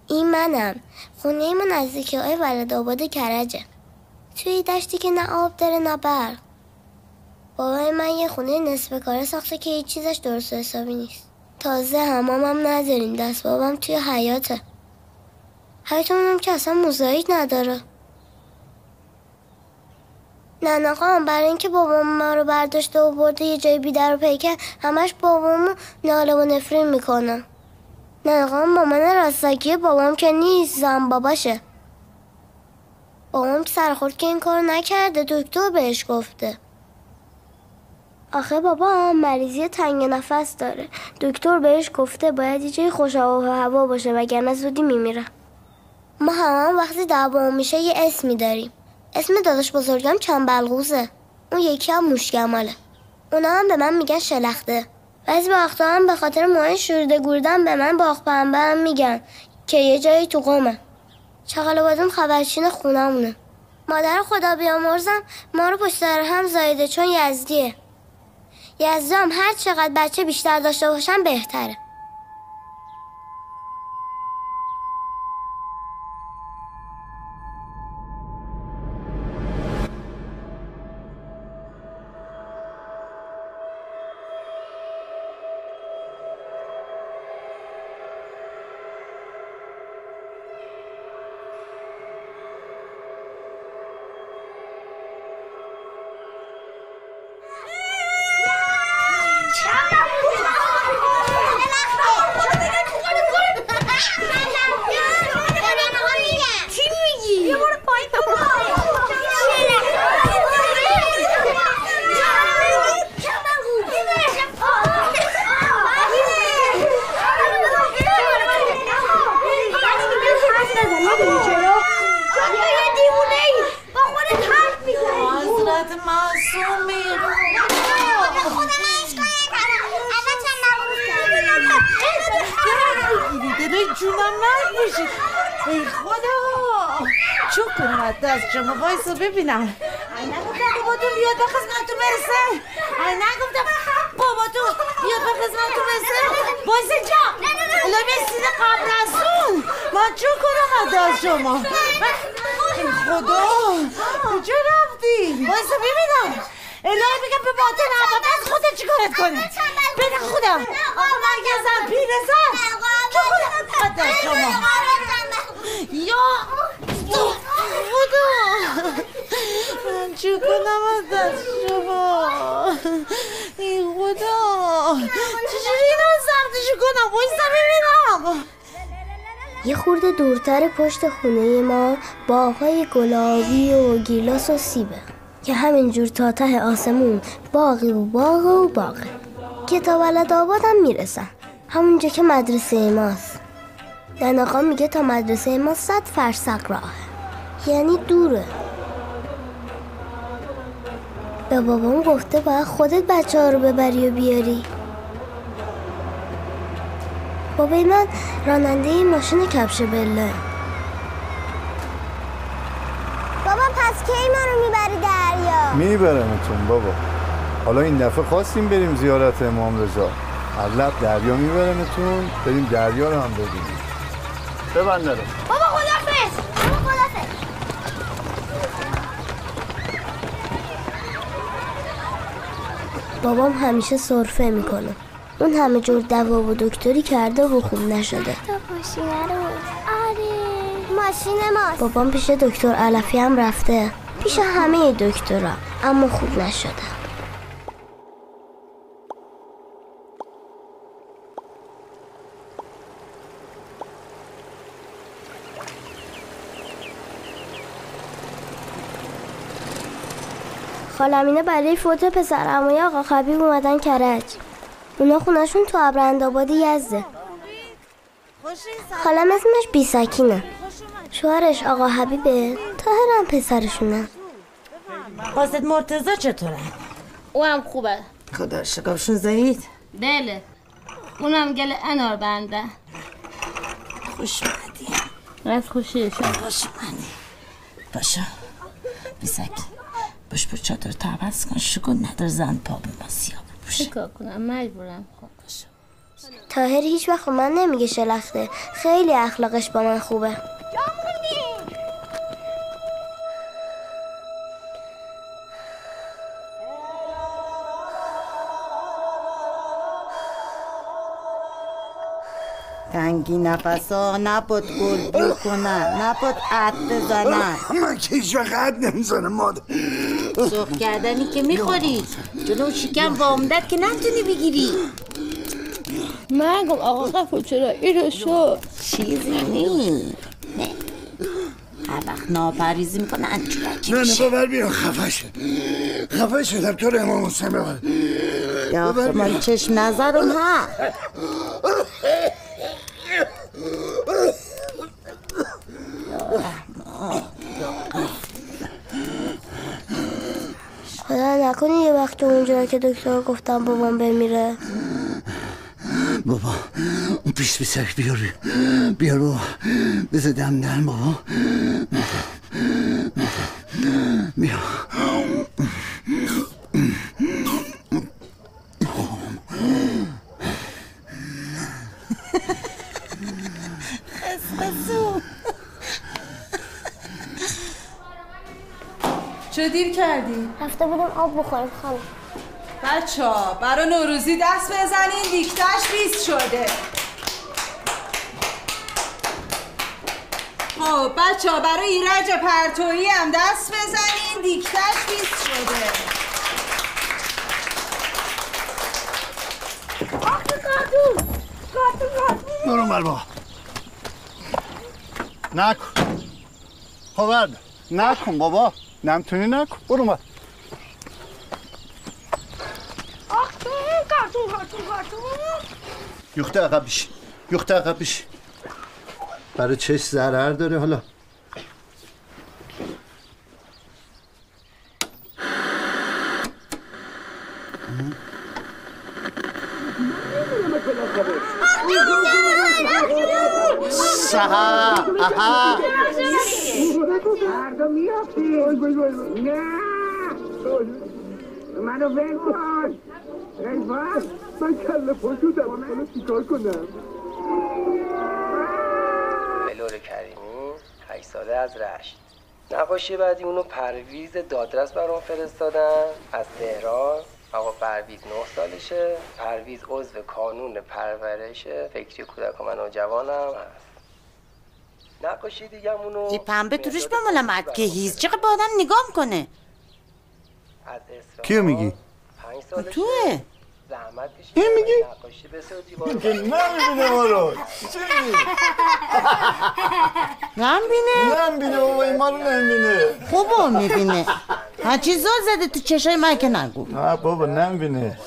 این منم. خونه ما نزدیک ولد آباد کرجه، توی دشتی که نه آب داره نه برق. بابای من یه خونه نصف کاره ساخته که هیچ چیزش درست حسابی نیست. تازه حمامم نداریم، دست بابام توی حیاته. حیاطمونم که اصلا موزاییک نداره. نناقام برای اینکه بابام ما رو برداشته و برده یه جای بیدر و پیکر، همش بابامو ناله و نفرین میکنه. نناقام مامان راستگی بابام که نیست، زن باباشه. بابام که سرخورد که این کار نکرده، دکتر بهش گفته. آخه بابا مریضی تنگ نفس داره، دکتر بهش گفته باید یه جای خوش آب و هوا باشه وگرنه زودی میمیره. ما هم وقتی دعوا میشه یه اسمی داریم. اسم داداش بزرگم چنبلغوزه، اون یکی هم موشگماله. اونا هم به من میگن شلخته. بعضی وقتا هم به خاطر موهای شورده گوردن به من باغ پنبه هم میگن که یه جایی تو قمه. چغل آبادون خبرچین خونمونه. مادر خدا بیامرزم ما رو پشت سر هم زایده چون یزدیه. یزدی هم هر چقدر بچه بیشتر داشته باشن بهتره. شما وایسا ببینم. نگفتم باباتون بیاد به خدمتتون برسه. نگفتم باباتون بیاد به خدمتتون برسه. وایسا جا الان رسید قبل از اون. من چون کنم از شما؟ خدا کجا رفتی؟ وایسا ببینم. الهی بگم به باطن عباد از خودت چیکارت کنه. بده خودم آقا مرگزم پیره زن چون کنم از شما. یا خدا من چی کنم از شما؟ ای خدا چجوری اینو سختشو کنم؟ بایستا ببینم. یه خورده دورتر پشت خونه ما باغ‌های گلابی و گیلاس و سیبه که همینجور تا ته آسمون باغی و باغه که تا ولد آباد هم میرسن، همونجا که مدرسه ماست. نناقا میگه تا مدرسه ما 100 فرسخ راهه، یعنی دوره. به بابام گفته باید خودت بچه ها رو ببری و بیاری. بابای من راننده ماشین کفش بله. بابا پس کی ما رو میبری دریا؟ میبرمتون بابا. حالا این دفعه خواستیم بریم زیارت امام رضا، اغلب دریا میبرمتون، بریم دریا رو هم ببینیم. ببند رو. بابا خدافظ. بابا خدافظ. بابام همیشه سرفه میکنه. اون همه جور دوا و دکتری کرده و خوب نشده. ماشینه رو. آره ماشین ماست. بابام پیش دکتر علفی هم رفته، پیش همه دکترها، اما خوب نشده. خالمینه برای فوت پسر عموی آقا خبیب اومدن کرج. اونا خونشون تو ابراهیم‌آباد یزده. خالم اسمش بیسکینه، شوهرش آقا حبیبه، طاهرم پسرشونه. قاصد مرتضی چطوره؟ او هم خوبه. خدا شکرشون زایید؟ بله اونم گل انار بنده. خوش اومدی. از خوشیشون. خوش اومدی. باشا بیسک باش چادر تو عوض کن، شکن ندار زن پا به ما سیاه بپوشه. چیکار کنم مجبورم. باشه طاهر هیچ وقت من نمیگه شلخته. خیلی اخلاقش با من خوبه. تنگی نفسا نبود گل کنن، نبود عد بزنن. من که هیچ وقت عد نمیزنم مادر. سرخ کردنی که میخوری جلو شکم وامدت که نتونی بگیری. من گم آقا قفل چرا اینو شد چیزی نی نه هر وقت ناپریزی میکنن نه ببر بیرون. خفه شدم تو رو امام حسین ببر. یا من چشم نظرم ها. خدا نکنی یه وقت اونجا که دکتر گفتم بابام بمیره. بابا اون پیسک بیار بابا بذار دم بابا بیا. چه دیر کردی؟ رفته بودم آب بخورم خانم. بچه‌ها برای نوروزی دست بزنین، دیکته‌اش 20 شده. خب بچه‌ها برای ایرج پرتویی هم دست بزنین، دیکته‌اش 20 شده. برو بابا نکن. خب نکن بابا، نمیتونی نکن. برو مر یخته عقب بیش. برای چش ضرر داره. حالا آها مردم میافتی. نه منو ول کن. من کله پاشودم. منو چیکار کنم؟ بلور کریمی 8 ساله از رشت. نقاشی بعدی اونو پرویز دادرس برام فرستادن از تهران. آقا پرویز 9 سالشه. پرویز عضو کانون پرورش فکری کودکان و جوانم هست. نقاشی دیگه همونو یه پنبه توش بمالم عد که هیز چقدر با آدم نگاه میکنه. از کیو میگی؟ 5 سالشه. توه زحمت کشید. این میگی؟ نقاشی بسیار دیوار. که نمیبینه ما رو. چی میگی؟ نمیبینه بابا، این ما رو نمیبینه. خوبه میبینه. هرچی زل زده تو چشای من که نگو. نه بابا نمیبینه.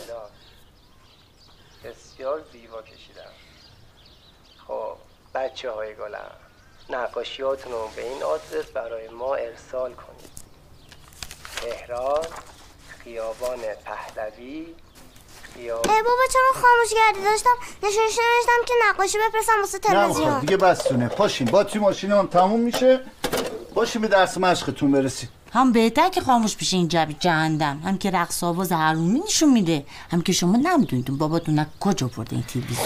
بسیار زیبا کشیدم. خب بچه های گلم، نقاشیاتون رو به این آدرس برای ما ارسال کنید. تهران، خیابان پهلوی، بابا چرا خاموش کردی؟ داشتم نشستم که نقاشی بفرستم واسه تلویزیون. نه دیگه بستونه. پاشین باتری ماشین هم تموم میشه. پاشین به درس مشقتون برسید. هم بهتر که خاموش بشه این جبی جهنم. هم که رقص آواز حرومی نشون میده. هم که شما نمیدونید باباتون کجا برده این تلویزیون.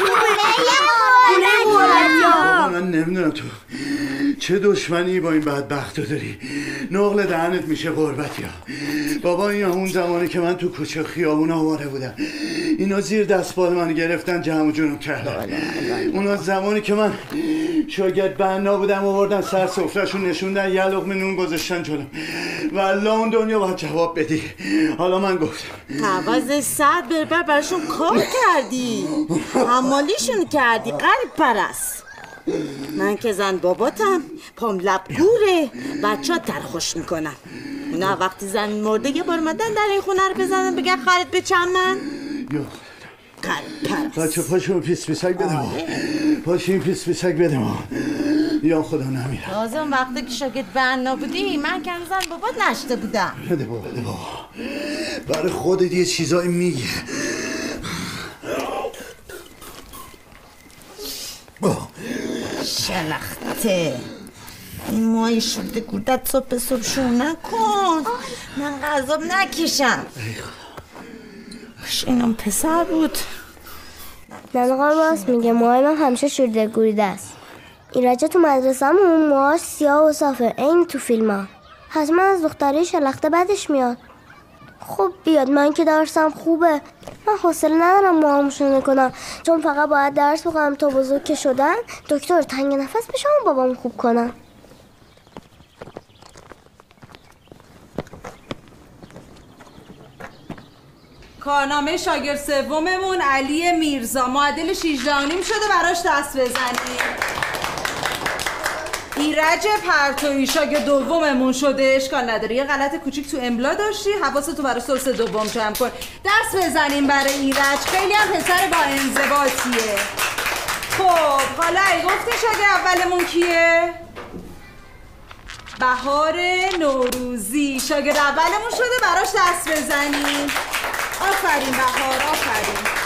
بابا من نمیدونم تو چه دشمنی با این بدبختو داری. نقل دهنت میشه قربتی ها. بابا این اون زمانی که من تو کوچه خیابون آواره بودم اینا زیر دستبال من گرفتن جمع جنوب کردن. اونا زمانی که من شاگرد بنا بودم آوردن سر سفرهشون نشوندن یه لقمه نون گذاشتن جلوم. والله اون دنیا باید جواب بدی. حالا من گفتم عوض 100 بربر برشون کار کردی. حمالیشون کردی قریب پرست. من که زن باباتم پام لب گوره. بچه ها ترخوش میکنن. اونا وقتی زن مرده یه بار مدن در این خونه رو بزنن بگن خرید به چمن. یا قریب پرست. بچه پاشو پیسک بده ما. پاشو پیسک بده ما. یا خدا نمیرم. لازم وقتی که شاگرد بنا بودی من که زن بابات نشته بودم. بده بابا برای خودت یه چیزایی میگه. شلخته این ماهی شده گودت صبح شو نکن. من غذاب نکشم. باش اینم پسر بود ننقار راست میگه، موهای من همیشه شیرده گوریده است. ایرجا تو مدرسه‌مون موهاش سیاه و صافه، این تو فیلم‌ها. حتما از دختری شلخته بدش میاد. خب بیاد، من که درسم خوبه. من حوصله ندارم موهامو شونه کنم، چون فقط باید درس بخونم تا بزرگ که شدن دکتر تنگ نفس بشم و بابامو خوب کنم. کارنامه شاگرد سوممون علی میرزا معدل 16.5 شده، براش دست بزنید. ایرج پرتویی شاگرد دوممون شده، اشکال نداره، یه غلط کوچیک تو املا داشتی، حواستو برای سورس دوم جمع کن. دست بزنیم برای ایرج، خیلی هم پسر با انضباطیه. خب حالا ای گفتی شاگرد اولمون کیه؟ بهار نوروزی شاگرد اولمون شده، براش دست بزنیم. آفرین بهار، آفرین.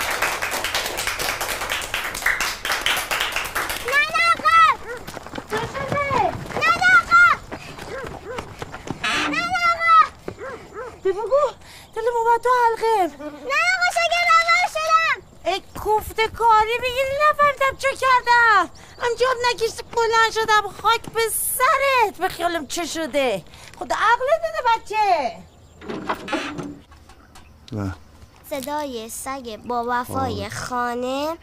بگو دلم اومد تو حلقه. نه آقا شاگرد اول شدم. ای کوفته کاری بگیری، نفهمیدم چه کردم. انجام نکشتی بلند شدم خاک به سرت، به خیالم چه شده. خدا عقلت بده بچه. صدای سگ با وفای خانه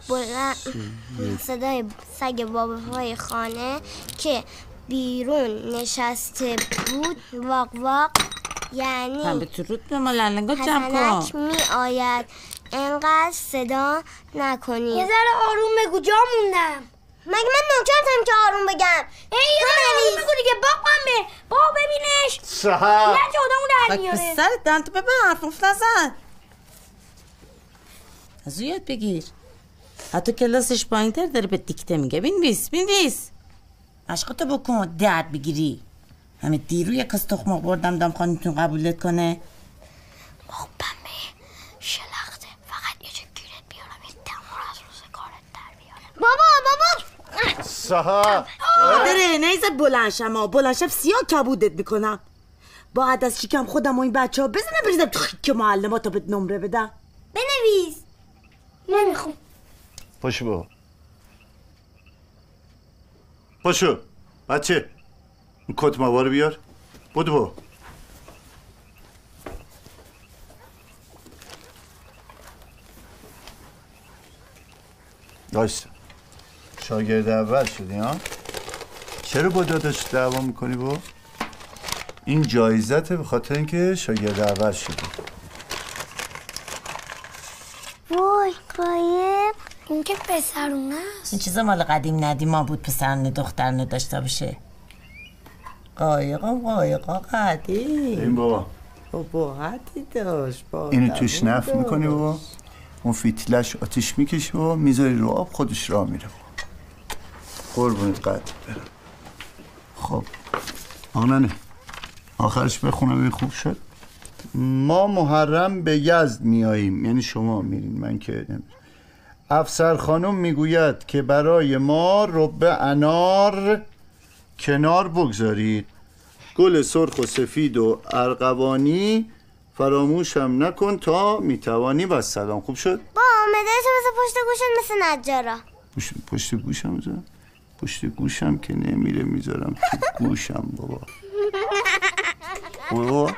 صدای سگ با وفای خانه که بیرون نشسته بود واق واق، یعنی هم به تو رود به ملنگا جمع کن. حسنک می آید، انقدر صدا نکنید. یه ذره آروم بگو، جا موندم. مگه من نوکرتم که آروم بگم؟ یه ذره آروم بگو دیگه، با ببینش. صحب یه چه آدمو در میاره. به سرت دنتو ببن، حرف نزن. از او یاد بگیر. حتی کلاسش پایین تر داره به دیکته میگه. بینویس عشقاتو بکن درد بگیری. همه دیرو یک از تخمق بردم دام خانیتون قبولت کنه. پنبه شلخته، فقط یه چه گیرت بیارم این دمار از روز کارت در بیارم. بابا صحب داره نیزت بلنشم سیاه کبودت میکنم. باید از شکم خودم و این بچه ها بزنم بریزم تو خیک معلمات تا بهت نمره بدم. بنویس. نمیخوام. پاشو پاشو بچه، اون کت موارو بیار. بودو داشت شاگرد اول شدی ها؟ چرا با داداش دعوا میکنی با؟ این جایزته به خاطر اینکه شاگرد اول شدی. وای قایق، این که پسرونه است. این چیزا مال قدیم ندیما بود، پسرانه دخترانه داشته باشه. قایقا قدیم. این بابا حدی داشت. اینو توش نفت میکنی بابا، اون فیتیلش آتیش میکشه و میذاری رو آب، خودش راه میره. قربونت قد برم. خب آنانه آخرش بخونم این خوب شد. ما محرم به یزد میاییم، یعنی شما میرین، من که نمیرم. افسر خانم میگوید که برای ما رب انار کنار بگذارید، گل سرخ و سفید و ارغوانی فراموشم نکن تا میتوانی. و سلام. خوب شد؟ با مدرسه مثل پشت گوشم، مثل نجارا. پشت گوشم بذارم؟ پشت گوشم که نمیره، میذارم تو گوشم بابا. بابا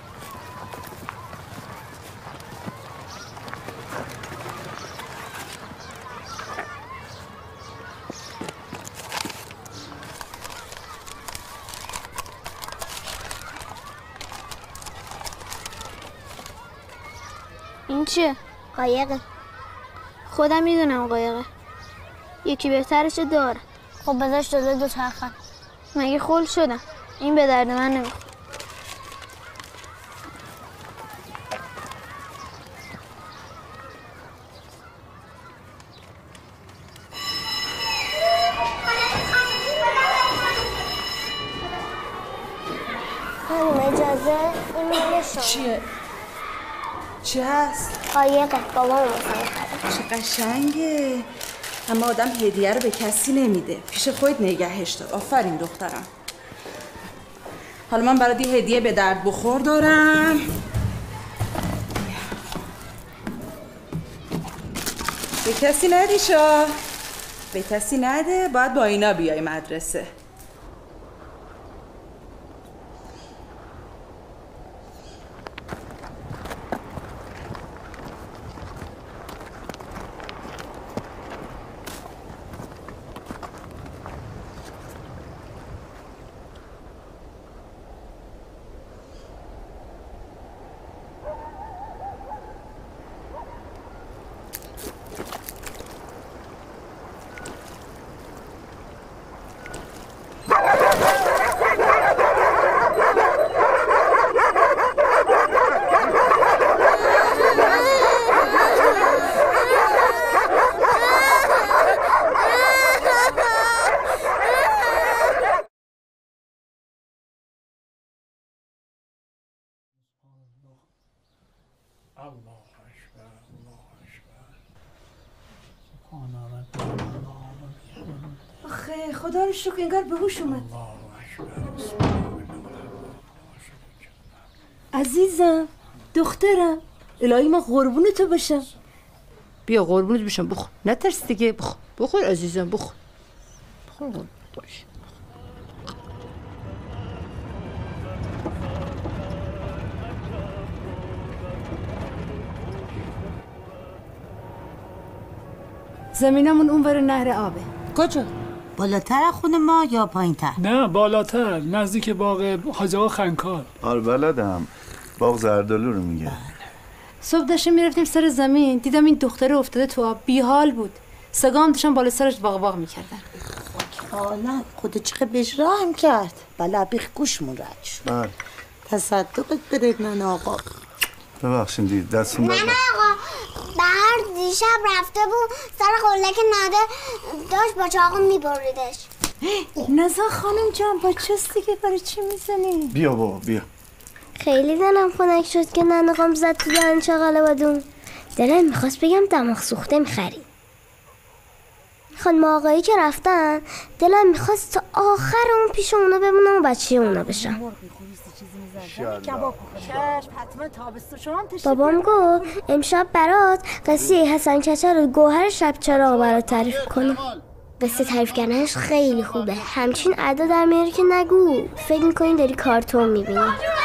این چیه؟ قایقه. خودم میدونم قایقه. یکی بهترش داره. خب بذارش جلوی دو چرخه. مگه خل شدم؟ این به درد من نمیخوره. اجازه این مال شما. چیه؟ چی هست؟ قایقه، بابام مثلا خرید. چه قشنگه. اما آدم هدیه رو به کسی نمیده، پیش خودت نگهش دار. آفرین دخترم. حالا من برات یه هدیه به درد بخور دارم. به کسی ندی شا، به کسی نده، باید با اینا بیای مدرسه. آخه خدا رو شکر انگار به هوش اومد. عزیزم، دخترم، الهی من قربون تو باشم. بیا قربونت بشم، بخور، نترس دیگه، بخور عزیزم، بخور قربونت باش. زمینمون اونور نهر آبه. کجا؟ بالاتر از خونه ما یا پایین‌تر؟ نه بالاتر، نزدیک باغ حاج آقا خنکار. آره بلدم، باغ زردالو رو میگه. صبح داشتیم میرفتیم سر زمین، دیدم این دختره افتاده تو آب، بیحال بود. سگام داشتن بالا سرش باغ میکردن. حالا خود چقدر بهش رحم کرد. بله بیخ گوشمون رد شد. بله تصدقت برید نن آقا. ببخشید دید دستون نه آقا، بهر دیشب رفته بود سر قلک نده داشت با چاقو میبریدش. نزا خانم جان با چستی که برای چی میزنی؟ بیا بابا بیا. خیلی دلم خنک شد که ننقام زد تو دهن چغاله بدون. دلم میخواست بگم دماغ سوخته میخریم. خانم آقایی که رفتن دلم میخواست تا آخر اون پیش اونا بمونم و بچه اونا بشم. بابام گفت امشب برات قصه حسن کچل و گوهر شب چراغ برات تعریف کنم. قصه تعریف کردنش خیلی خوبه، همچین ادا در میاره که نگو، فکر میکنی داری کارتون میبینی.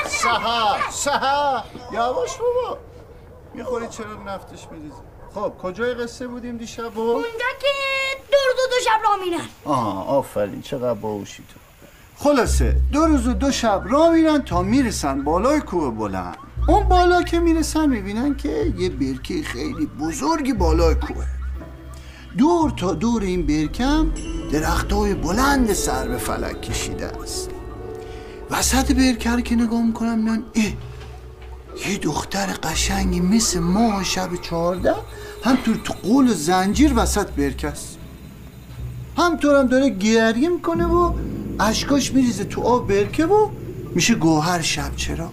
سهر یواش بابا، میخوری چرا نفتش میریزی؟ خب کجای قصه بودیم دیشب؟ اونجا که دو شب راه میرن. آفرین، چقدر باهوشی تو. خلاصه 2 روز و 2 شب راه میرن تا میرسن بالای کوه بلند. اون بالا که میرسن میبینن که یه برکه خیلی بزرگی بالای کوه. دور تا دور این برکم درختای بلند سر به فلک کشیده است. وسط برکه رو که نگاه میکنم میان یه دختر قشنگی مثل ماه شب 14 همطور تو قول زنجیر وسط برکه است. همطور هم داره گریه میکنه و اشکاش میریزه تو آب برکه و میشه گوهر شب چراغ.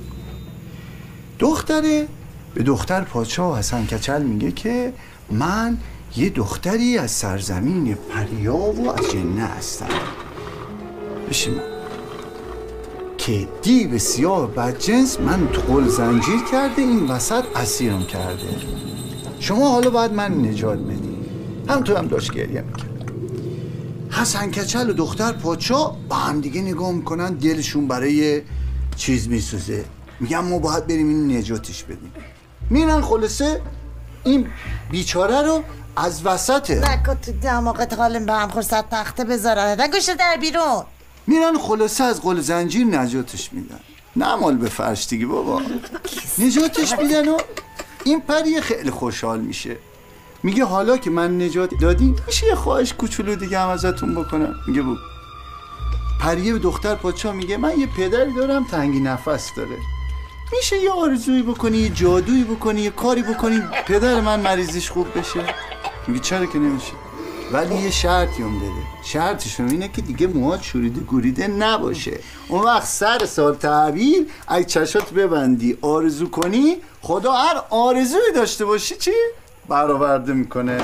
دختره به دختر پادشاه و حسن کچل میگه که من یه دختری از سرزمین پریا و از جنه هستم. بشین که دیو سیاه بدجنس من تو قل زنجیر کرده، این وسط اسیرم کرده. شما حالا باید من نجات بدی. همطور هم داشت گریه میکرد. حسن کچل و دختر پادشاه با هم دیگه نگاه میکنن، دلشون برای چیز میسوزه، میگن ما باید بریم این نجاتش بدیم. میرن خلاصه این بیچاره رو از وسط نکن تو دماغت حالم به هم خورد تخته بذارن نگوشه در بیرون. میرن خلاصه از قل زنجیر نجاتش میدن. نمال به فرش دیگه بابا. نجاتش میدن و این پریه خیلی خوشحال میشه. میگه حالا که من نجات دادی میشه یه خواهش کوچولو دیگه هم ازتون بکنم. میگه بگو. پریه به دختر پادشاه میگه من یه پدری دارم تنگی نفس داره، میشه یه آرزویی بکنی، یه جادویی بکنی، یه کاری بکنی پدر من مریضیش خوب بشه؟ میگه چرا که نمیشه، ولی یه شرطی هم داره. شرطشون اینه که دیگه موهات شوریده گوریده نباشه. اون وقت سر سال تعبیر اگه چشات ببندی آرزو کنی خدا هر آرزویی داشته باشی چی؟ برآورده میکنه.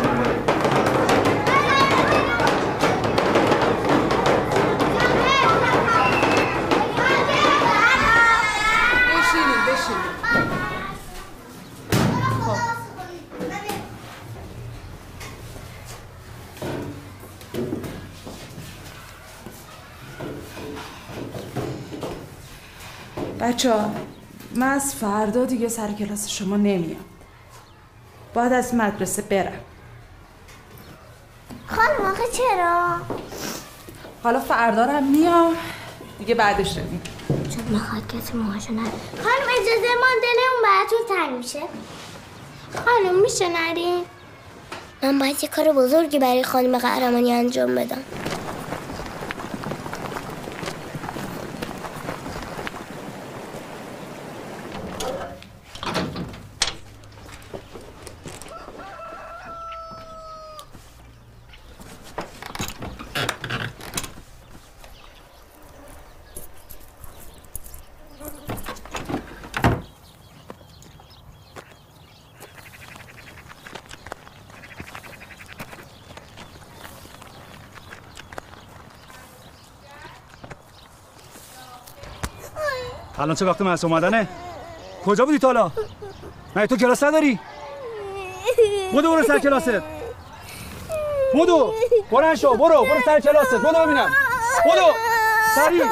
بچه‌ها من از فردا دیگه سر کلاس شما نمیام. باید از مدرسه برم. خانم آخه چرا؟ حالا فردا هم میام دیگه بعدش نمیم. چون میخواد کسی موهاشو نره. خانم اجازه من دلمون براتون تنگ میشه. خانم میشه نریم؟ من باید یه کار بزرگی برای خانم قهرمانی انجام بدم. الان چه وقت مدرسه اومدنه؟ کجا بودی تا حالا؟ مگه تو کلاس نداری؟ برو سر کلاست. برو شو برو سر کلاست. بدو ببینم. بدو سریع.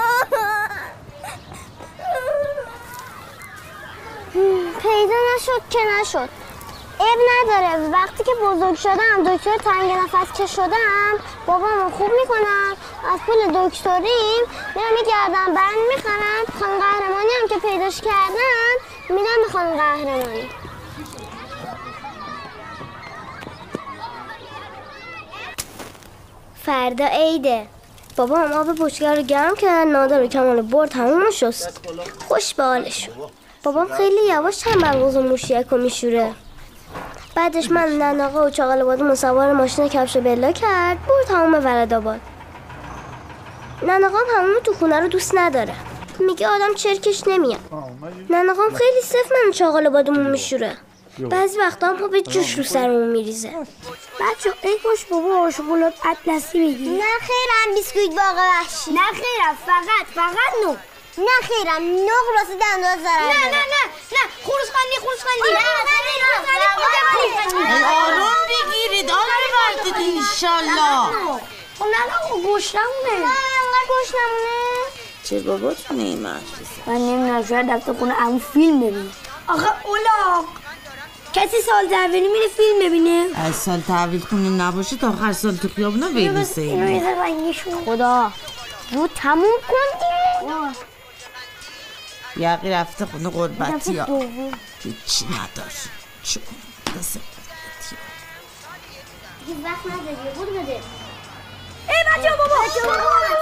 پیدا نشد که نشد. عیب نداره. وقتی که بزرگ شدم دکتر تنگ نفس که شدم بابامو خوب میکنم. از پول دکتریم میرم یه گردن بند میخرم. خانم قهرمانی هم که پیداش کردن میدم به خانم قهرمانی. فردا عیده. بابام آب بشکه رو گرم کرد. نادر و کمال برد تموم شست. خوش به حالش. بابام خیلی یواش تنبرغوز و موشیک رو میشوره. بعدش من نناقه و چاقال بادم سوار ماشین کفش بلا کرد. برد تمام ولدآباد. نناقام همون تو خونه رو دوست نداره. میگه آدم چرکش نمیاد. نناقام خیلی صف من چاقال بادمون میشوره. بعضی وقتا هم به جوش رو سرمون میریزه. بچه ای کاش بابا شکلات اطلسی بگی. نه خیرم بیسکویت باغ وحشی. نه خیرم فقط نو. نه خیرم نوغ راسه دنداز دارم. نه خورش خندی. نه آروم بگیرید آروم بردید انشالله. نه گوشتمونه. چه باباتونه این مدرسه؟ من نمیدونم شاید رفته خونه همون فیلم ببینه. آخه اولاق کسی سال تحویلی میره فیلم ببینه؟ از سال تحویل خونه نباشه تا آخر سال تو خیابونا بریسه. اینو یه رنگشون خدا رو تموم کن دیگه. یقی رفته خونه قربتی ها هیچی نداشت. چه کنم دست قربتی ها دیگه وقت نداری بود بده. ای بچه بابا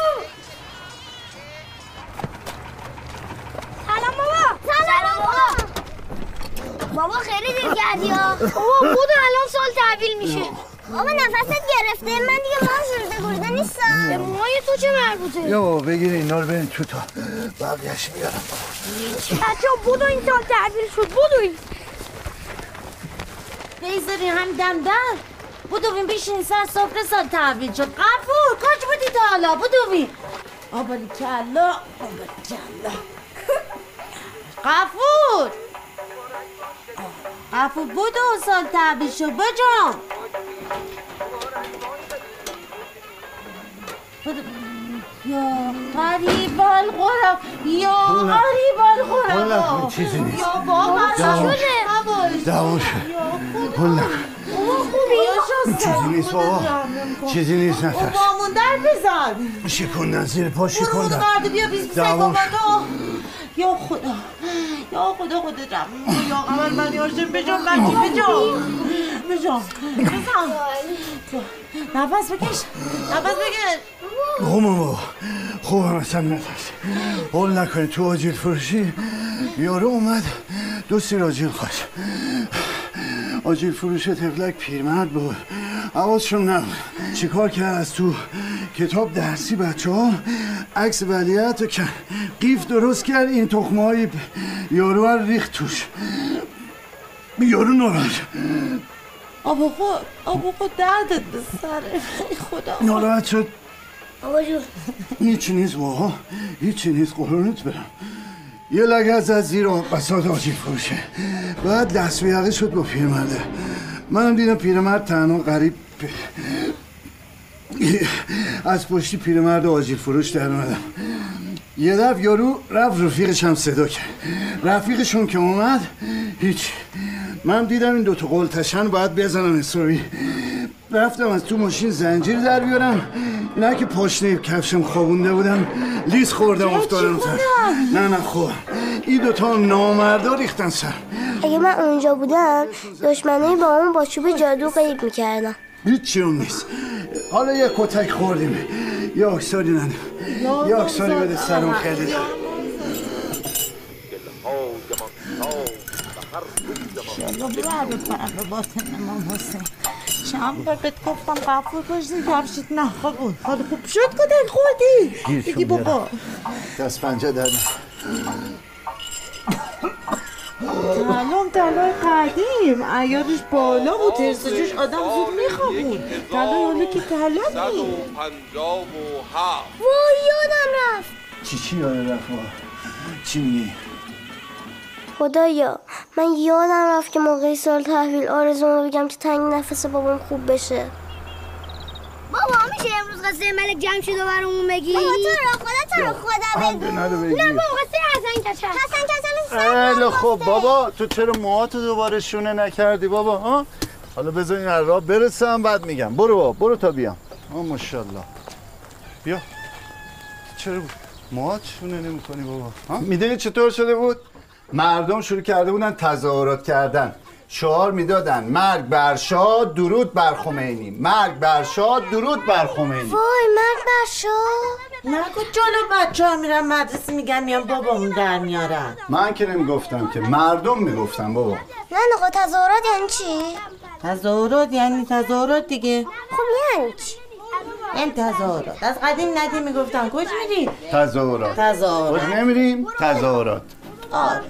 سلام بابا. بابا خیلی دیر کردی ها. بابا بود الان سال تحویل میشه. بابا نفست گرفته. من دیگه ماه شروع گرده نیستم. به موهای تو چه مربوطه؟ یا بابا بگیر اینا رو برین تو تا بقیه‌اش میارم. بچه بودو این سال تحویل شد. بودوین بیزاری هم دمدر. بودوین بیشین سر سفره سال تحویل شد. قفور کاش بودی تا حالا. بودوین آبالی کلا. قفور بودو سال تحویل شد. بجام یا غریب الغرب یا غریب الغرب. چیزی نیست. یا بابا دعوا شد. چیزی نیست بابا. چیزی نیست نترس. بابامون در بزن. شکندن زیر پا شکندن. برو بیا بیست بابا تو. یا خدا رحم. یا قمر من یاشم بجام بزن. نفس بکش. خوبم اصلا نترس. حول نکنی تو آجیل فروشی یارو اومد دوستی راجیل خواست. آجیل فروش تفلک پیرمرد بود. حواسشون نبود. چیکار کرد از تو کتاب درسی بچه ها عکس ولیعت و قیف درست کرد. این تخمه های یارو ها ریخت توش. یارو ناراحت. آبا دردت به سره. خدا ناراحت شد. آبا جون هیچی نیست بابا. هیچی نیست قربونت برم. یه لگز از زیر بساط آجیل فروشه. بعد دست به یقه شد با پیرمرده. منم دیدم پیرمرد تنها غریب از پشتی پیرمرد آجیل فروش در اومدم. یه دفعه یارو رفت رفیقش هم صدا کرد. رفیقشون که اومد هیچ، من دیدم این دوتا قلتشن باید بزنن حسابی. رفتم از تو ماشین زنجیر در بیارم، نه که پاشنه کفشم خوابونده بودم لیز خوردم افتادم سر. نه خوب این دوتا نامردا ریختن سر. اگه من اونجا بودم دشمنای با اون با چوب جادو قیب میکردم. هیچی اون نیست. حالا یه کتک خوردیم، یه اکساری نده، یه اکساری بده سرم خیلی. شالا برد کنم به باطن امام حسین. چند بار بهت گفتم قفل کشتی کفشت نخوا بود. حالا خوب شد کتک خوردی. بگی بابا دست پنجه دادم. طلای قدیم عیارش بالا بود، ترسجوش آدم زود میخوابون. طلای حالا که طلا نیست. 157. وای یادم رفت. چی یادم رفت؟ چی میگی؟ خدایا من یادم رفت که موقعی سال تحویل آرزومو بگم که تنگ نفس بابام خوب بشه. بابا میشه امروز قصه ملک جمع شد و برامون بگی؟ بابا تو رو خدا بگو. نه بابا قصه حسن کچل. خیلی خب بابا، تو چرا موهاتو دوباره شونه نکردی بابا؟ ها؟ حالا بذار این راه برسم بعد میگم. برو بابا، برو تا بیام. ماشاءالله. بیا. چرا موهات شونه نمی‌کنی بابا؟ میدونی چطور شده بود؟ مردم شروع کرده بودن تظاهرات کردن، شعار میدادن مرگ بر شاه درود بر خمینی، مرگ بر شاه درود بر خمینی. وای مرگ بر شاه. نگو جلو بچه ها میرن مدرسه میگن میان بابامون در میارن. من که نمیگفتم که، مردم میگفتن بابا. نه نقا تظاهرات یعنی چی؟ تظاهرات یعنی تظاهرات دیگه. خب یعنی چی؟ این تظاهرات از قدیم ندیم میگفتن کج میرید؟ تظاهرات. کج نمیریم؟ تظاهرات. آره.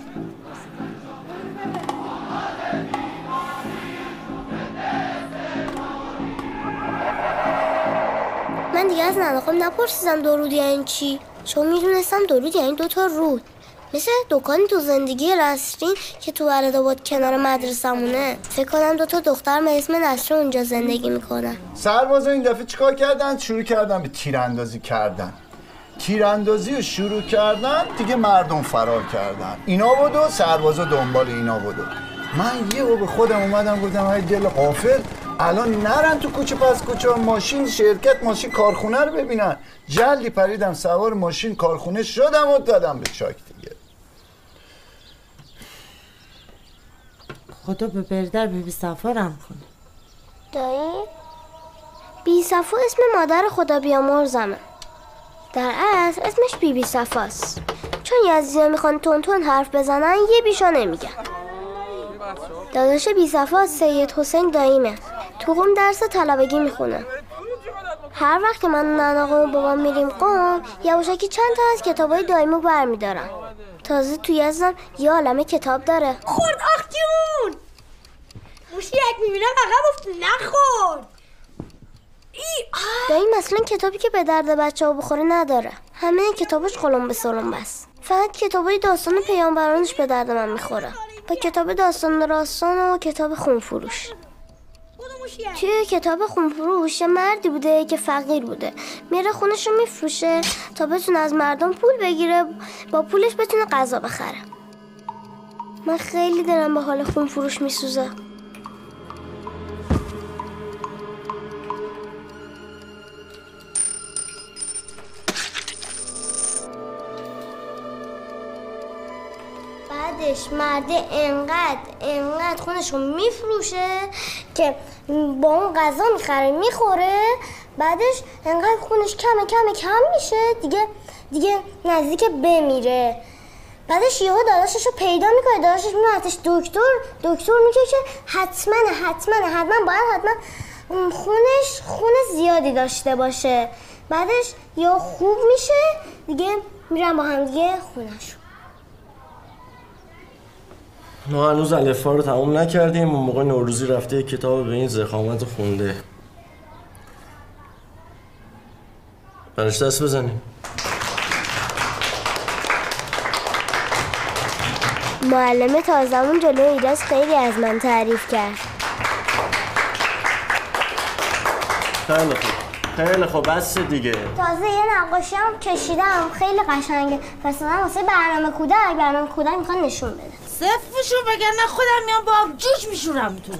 من دیگه از نناخم نپرسیدم درود یعنی چی، چون میدونستم درود یعنی 2 رود، مثل دکانی تو زندگی نسرین که تو ولدآباد کنار مدرسمونه. فکر کنم 2 دختر به اسم نسرین اونجا زندگی میکنن. سربازا این دفعه چیکار کردن؟ شروع کردن به تیراندازی کردن. تیراندازی رو شروع کردن، دیگه مردم فرار کردن. اینا بود و سربازا دنبال اینا بود. من یهو به خودم اومدم گفتم ای دل غافل، الان نرن تو کوچه پس کوچه ماشین شرکت، ماشین کارخونه رو ببینن. جلدی پریدم سوار ماشین کارخونه شدم و دادم به چاک دیگه. خدا به بردر بی صفارم کنه. دایی؟ بی صفا اسم مادر خدا بیامرزمه. در اصل اسمش بی صفاست، چون یزدی‌ها میخوان تون حرف بزنن یه بیشا نمیگن. داداش بی صفا سید حسین داییمه، تو قم درس طلبگی میخونه. هر وقت که من و نناقم و بابام میریم قم یواشکی چند تا از کتابای داییمو برمیدارم. تازه تو یزدم یه عالمه کتاب داره. خورد آخ جون، موشی یک میبینم عقب افت نخورد. دایی مثلا کتابی که به درد بچه ها بخوره نداره، همه کتابش قلم به سرم بس. فقط کتابای داستان پیامبرانش به درد من میخوره، با کتاب داستان راستان و کتاب خونفروش. توی کتاب خونفروش مردی بوده که فقیر بوده، میره خونش رو میفروشه تا بتونه از مردم پول بگیره، با پولش بتونه غذا بخره. من خیلی دلم به حال خونفروش میسوزه. بعدش مرده انقدر خونش رو میفروشه که با اون غذا میخره میخوره. بعدش انقدر خونش کم میشه دیگه نزدیک بمیره. بعدش یهو داداشش رو پیدا میکنه، داداشش میبرتش دکتر میگه که حتما باید خون زیادی داشته باشه. بعدش یهو خوب میشه دیگه، میرن با هم دیگه خونش. ما هنوز الفا رو تموم نکردیم. اون موقع نوروزی رفته کتاب به این زخامت خونده. برش دست بزنیم. معلم تازمون جلوی ایراز خیلی از من تعریف کرد. خیلی خوب. خیلی خوب بس دیگه. تازه یه نقاشی هم کشیدم خیلی قشنگه. مثلا واسه برنامه کودک میخواد نشون بده. صفشون بگن نه خودم میام با آب جوش میشورم تو.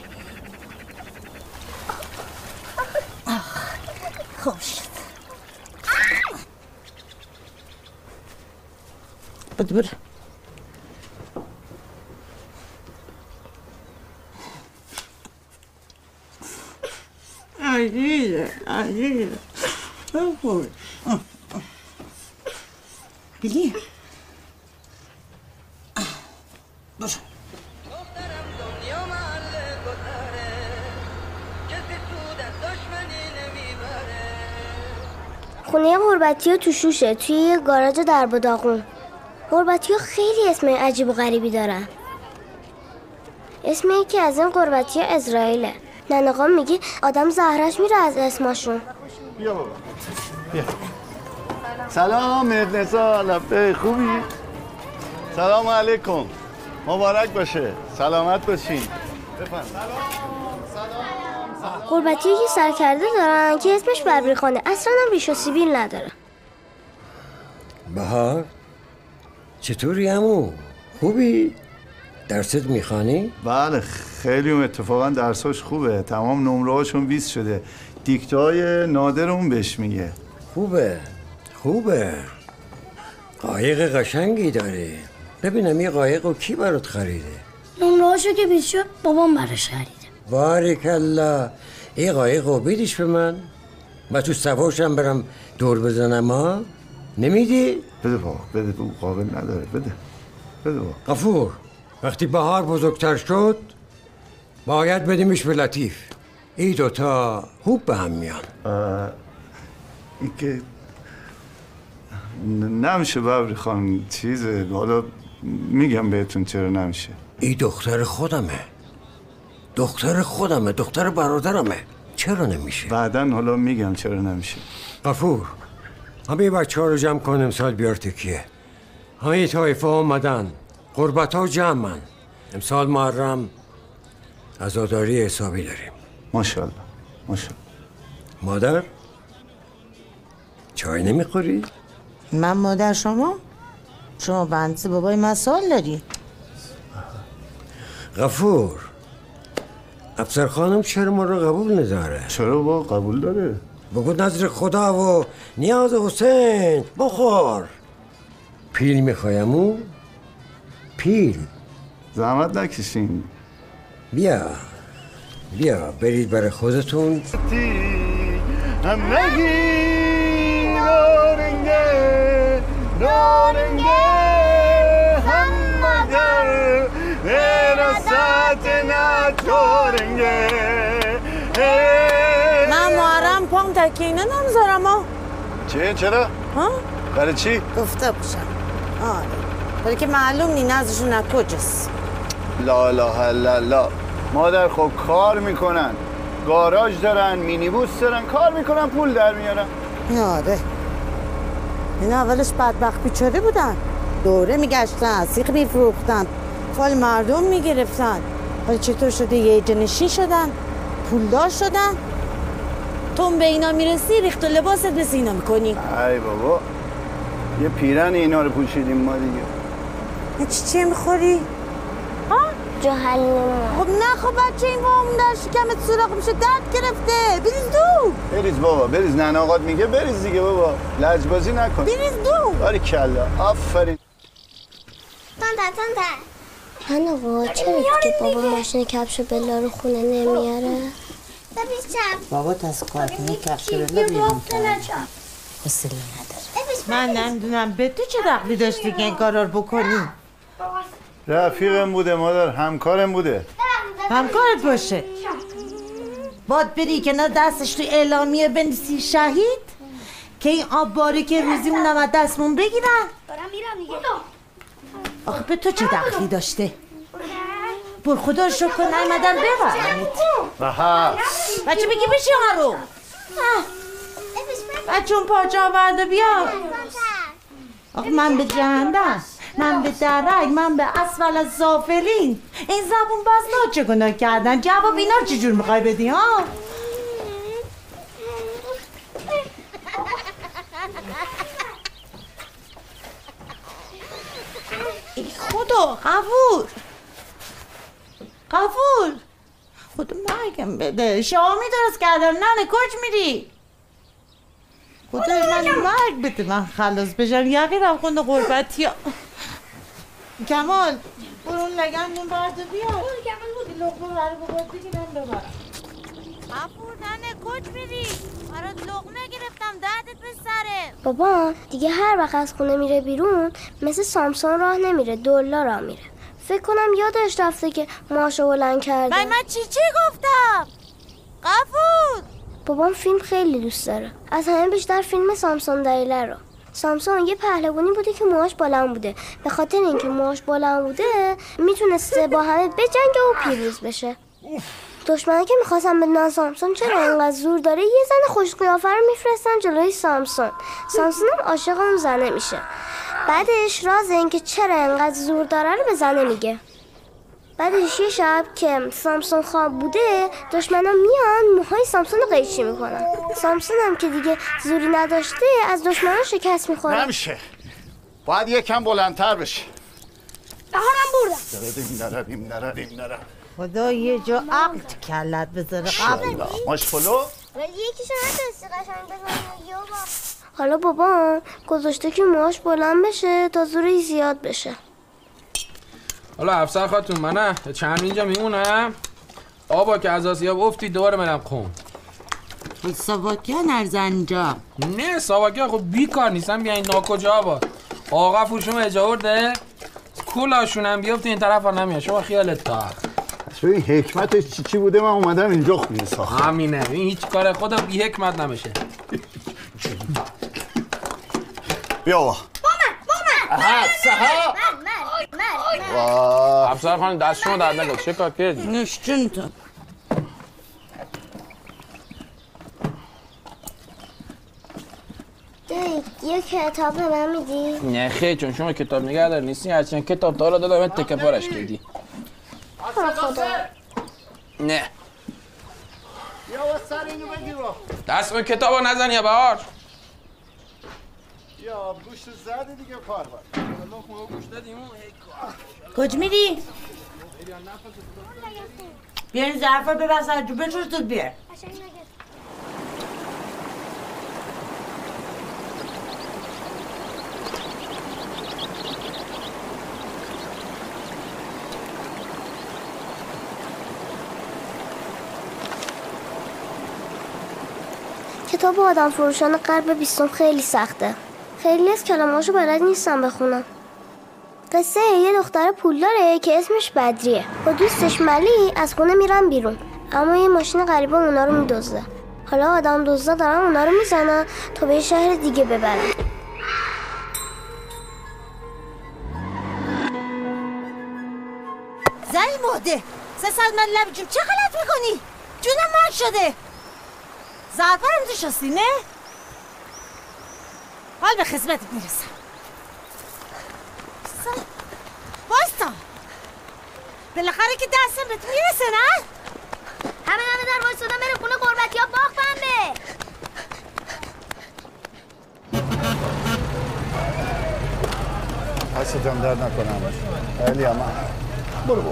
خوب شد. بده عزیزه بخور. بگی باشه. خونه غربتی ها تو شوشه، توی یه گاراژ درب و داغون. غربتی ها خیلی اسم عجیب و غریبی دارن. اسم یکی از این غربتی ها اسرائیله. ننقام میگه آدم زهرش میره از اسمشون. بیا بابا بیا. سلام مهدنسا لبه خوبی؟ سلام علیکم، مبارک باشه، سلامت باشین. غربتی ها یه سرکرده دارن که اسمش ببریخانه، اصلا هم ریش و سیبیل نداره. بهار چطوری عمو؟ خوبی؟ درست میخوانی؟ بله خیلی اتفاقا درساش خوبه، تمام نمره‌هاشون 20 شده. دیکتای نادر اون بهش میگه. خوبه قایق قشنگی داره. ببینم یه قایق رو کی برات خریده؟ نمرهاشو که 20 شد بابام براش خریده. باریکالله. این قایق رو بیدیش به من و تو سواشم برم دور بزنم ها؟ نمیدی؟ بده بابا بده، تو قابل نداره. بده بابا. غفور وقتی بهار بزرگتر شد باید بدیمش به لطیف. این دوتا خوب به هم میان. این که نمیشه ببری خان چیزه. حالا میگم بهتون چرا نمیشه. این دختر خودمه، دختر برادرمه. چرا نمیشه؟ بعدن حالا میگم چرا نمیشه. غفور همه بچه ها رو جمع کن امسال بیار تکیه. همه طایفه آمدن، غربت ها جمعن. امسال محرم عزاداری حسابی داریم. ماشاءالله. مادر چای نمیخوری؟ من مادر شما بنده بابای مسائل داری. غفور افسر خانم چرا ما رو قبول نداره؟ چرا با قبول داره؟ بگو نظر خدا و نیاز حسین بخور. پیل میخوایمو؟ پیل زحمت نکشین. بیا برید برای خودتون. همگی نارنگه هم مگر وراثت نتورنگه. من محرم پام تکینه نمیذارم ها. چرا؟ ها؟ برای چی؟ گفته باشم. آره ولی که معلوم نی نزدشون از کجاست. لا اله الا الله. مادر خب کار میکنن، گاراژ دارن، مینیبوس دارن، کار میکنن، پول در میارن. آره این اولش بدبخت بیچاره بودن، دوره میگشتن، سیخ میفروختن، فال مردم میگرفتن. حالا چطور شده یه جنشین شدن، پولدار شدن؟ تو به اینا میرسی ریخت و لباست مثل اینا میکنی. ای بابا یه پیرن اینا رو پوشیدیم ما دیگه. چی میخوری؟ ها؟ جهنم. خب نه خب بچه این وام در شکمت سوراخ میشه، درد گرفته. بریز دو. بریز بابا بریز. ننه آقات میگه بریز دیگه بابا، لجبازی نکن. بریز دو. باریکلا آفرین. تانده هن آقا چرا دیگه بابا ماشین کفش بلا رو خونه نمیاره؟ بابا از کارتونه کفش بلا بیرون کرد. حوصله نداره. من نمیدونم به تو چه دخلی داشتی که این کارا رو بکنی؟ رفیقم بوده مادر، همکارم بوده. همکارت باشه باد بری کنار دستش تو اعلامیه بنویسی شهید که این آب باری که روزیمونم از دستمون بگیرن. آخه به تو چه دخلی داشته؟ بر خدا رو شکر نیومدن ببرنت. بچه بگی بشی رو بچه اون پاچه آورده بیا. آخه من به جهنم، من به درک، من به اسفل از زافرین. این زبون بزنا چه گناه کردن؟ جواب اینا چجور میخوای بدی ها؟ خدا غفور خدا مرگم بده شامی درست کردم ننه کج میری خدا من مرگ بده من خلاص بشم یقیرم خونده غربتی ها کمال برون لگندون برده بیار کمال لقمه برای بابات بگیرم ببرم غفور ننه کج میری برات لقمه گرفتم دردت به سره بابا دیگه هر وقت از خونه میره بیرون مثل سامسون راه نمیره دولا راه میره. فکر کنم یادش رفته که ماشو بلند کرده. من چی گفتم؟ غفور بابام فیلم خیلی دوست داره. از همه بیشتر فیلم سامسون دلیله رو. سامسون یه پهلوانی بوده که موهاش بلند بوده. به خاطر اینکه موهاش بلند بوده میتونسته با همه بجنگه و پیروز بشه. دشمنی که میخواستن بدونن سامسون چرا انقدر زور داره یه زن خوش قیافه رو میفرستن جلوی سامسون. سامسون هم عاشق اون زنه میشه. بعدش راز اینکه چرا انقدر زور داره رو به زنه میگه. بعدش یه شب که سامسون خواب بوده دشمنا میان موهای سامسون رو قیچی میکنن. سامسون هم که دیگه زوری نداشته از دشمنا شکست میخوره. نمیشه باید یکم بلندتر بشه. دهانم بردم. نرم خدا یه جا عقل تو کلت بذاره قبل ماشپلو یکیشو نتونستی قشنگ بزنی. حالا بابا گذاشته که موهاش بلند بشه تا زوری زیاد بشه. حالا افسر خاتون منه چند اینجا میمونم آبا که از آسیاب افتی دوباره منم خون. ساواکیان ارزنجا نه ساواکیان خب بیکار نیستم بیاین ناکجا آبا آقا فروشم اجاورده کلاشونم بیافت این طرف ها نمیاد شما خیالت تا این حکمتش چی بوده من اومدم اینجا خونه ساختم. همینه این هیچ کار خودم بی حکمت نمیشه. بیا آقا افسر خانم دست شما درد نگاه چه کار کردی؟ نشتون تو یه کتاب به من میدی؟ نه خیلی چون شما کتاب نگه دار نیستی هرچند کتاب تا حالا دادم من تکه پارش کردی. نه بیا و سر اینو بگیر دست به کتاب رو نزن یا بهار یا گوشت زده دیگه کار کج میری؟ بیا این ظرف رو ببست از جو بچور تو بیار کتاب آدم فروشان قرب 20 خیلی سخته. خیلی از کلمه‌هاشو بلد نیستم بخونم. قصه یه دختر پولداره که اسمش بدریه. با دوستش ملی از خونه میرن بیرون. اما یه ماشین غریبه اونا رو میدزده. حالا آدم دزدا دارن اونا رو میزنن تا به یه شهر دیگه ببرن. زنی مهده 300 من لب جون چه غلط میکنی؟ جونم مرد شده زعفرم تو شستی نه؟ حال به خدمتت میرسم باستا بالاخره که دستم بهت میرسه نه؟ همه در وایسادن بره خونه قربتی ها باغ بنده. دستم درد نکنم خیلی اما برو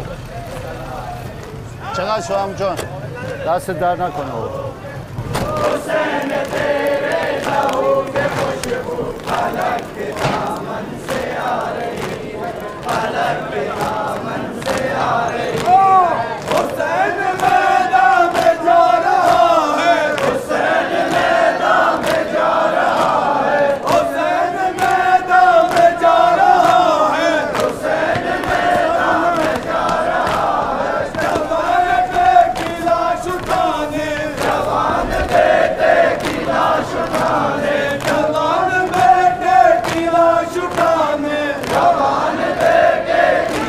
چقدر شوام جان دست درد نکنه حسین تیره نهو که خوش بود فلک به دامن سیاره فلک به دامن سیاره حسین میدان به جاره های حسین میدان به جاره های حسین میدان به جاره های حسین میدان به جاره های جوان بگیلا شکانه جوان بگیلا شکانه جوان بگیلا شکانه جوان بگیلا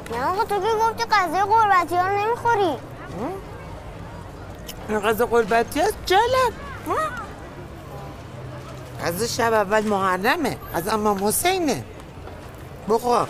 نه آقا تو که گفتی غذای قربتی ها رو نمیخوری. این غذا قربتی هست جالب. غذا شب اول محرمه، از امام حسینه. بخور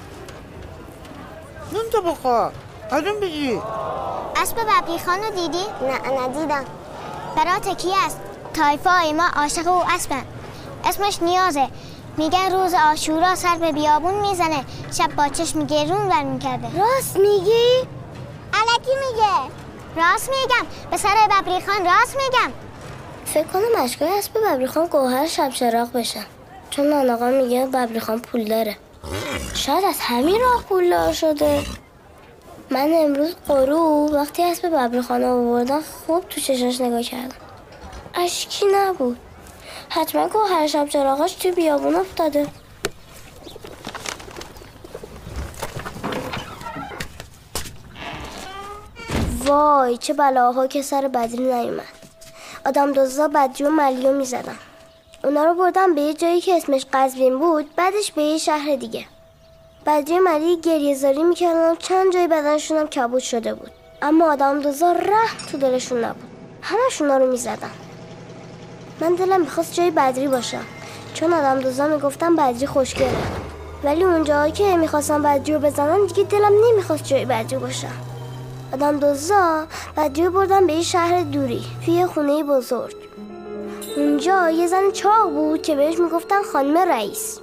نون تو بخور. آروم بگی. اسب ببریخان رو دیدی؟ نه ندیدم. برای تکی است. طایفه ما عاشق او اسبن. اسمش نیازه. میگن روز عاشورا سر به بیابون میزنه، شب با چشم گرون ور میکرده. راست میگی؟ الکی میگه. راست میگم، به سر ببریخان راست میگم. فکر کنم اشکای اسب ببریخان گوهر شب چراغ بشن، چون ناناقا میگه ببریخان پول داره. شاید از همین راه پولدار شده. من امروز غروب وقتی اسب ببریخان آوردن خوب تو چشاش نگاه کردم، اشکی نبود. حتما گوهر شب چراغاش توی بیابون افتاده. وای چه بلاها که سر بدری نیومد. آدم دزدا بدری و ملیو میزدن. اونا رو بردن به یه جایی که اسمش قزوین بود، بعدش به یه شهر دیگه. بدری و ملی گریه زاری میکردن و چند جای بدنشون هم کبود شده بود، اما آدم دزدا رحم تو دلشون نبود، همشون رو میزدن. من دلم میخواست جای بدری باشم، چون آدم دزدا میگفتن بدری خوشگله، ولی اونجایی که میخواستم بدری رو بزنن دیگه دلم نمیخواست جای بدری باشم. آدم دزدا بدری رو بردن به یه شهر دوری توی خونه بزرگ. اونجا یه زن چاق بود که بهش میگفتن خانم رئیس.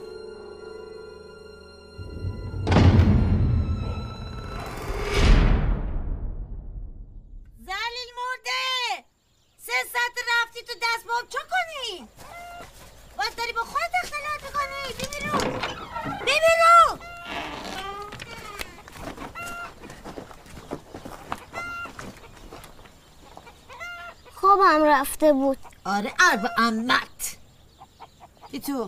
زلیل مرده 3 ساعت رفتی تو دست باب چه کنی؟ باید داری با خودت اختلاط میکنی. ببینو ببینو خوابم رفته بود. آره عرب امت بی تو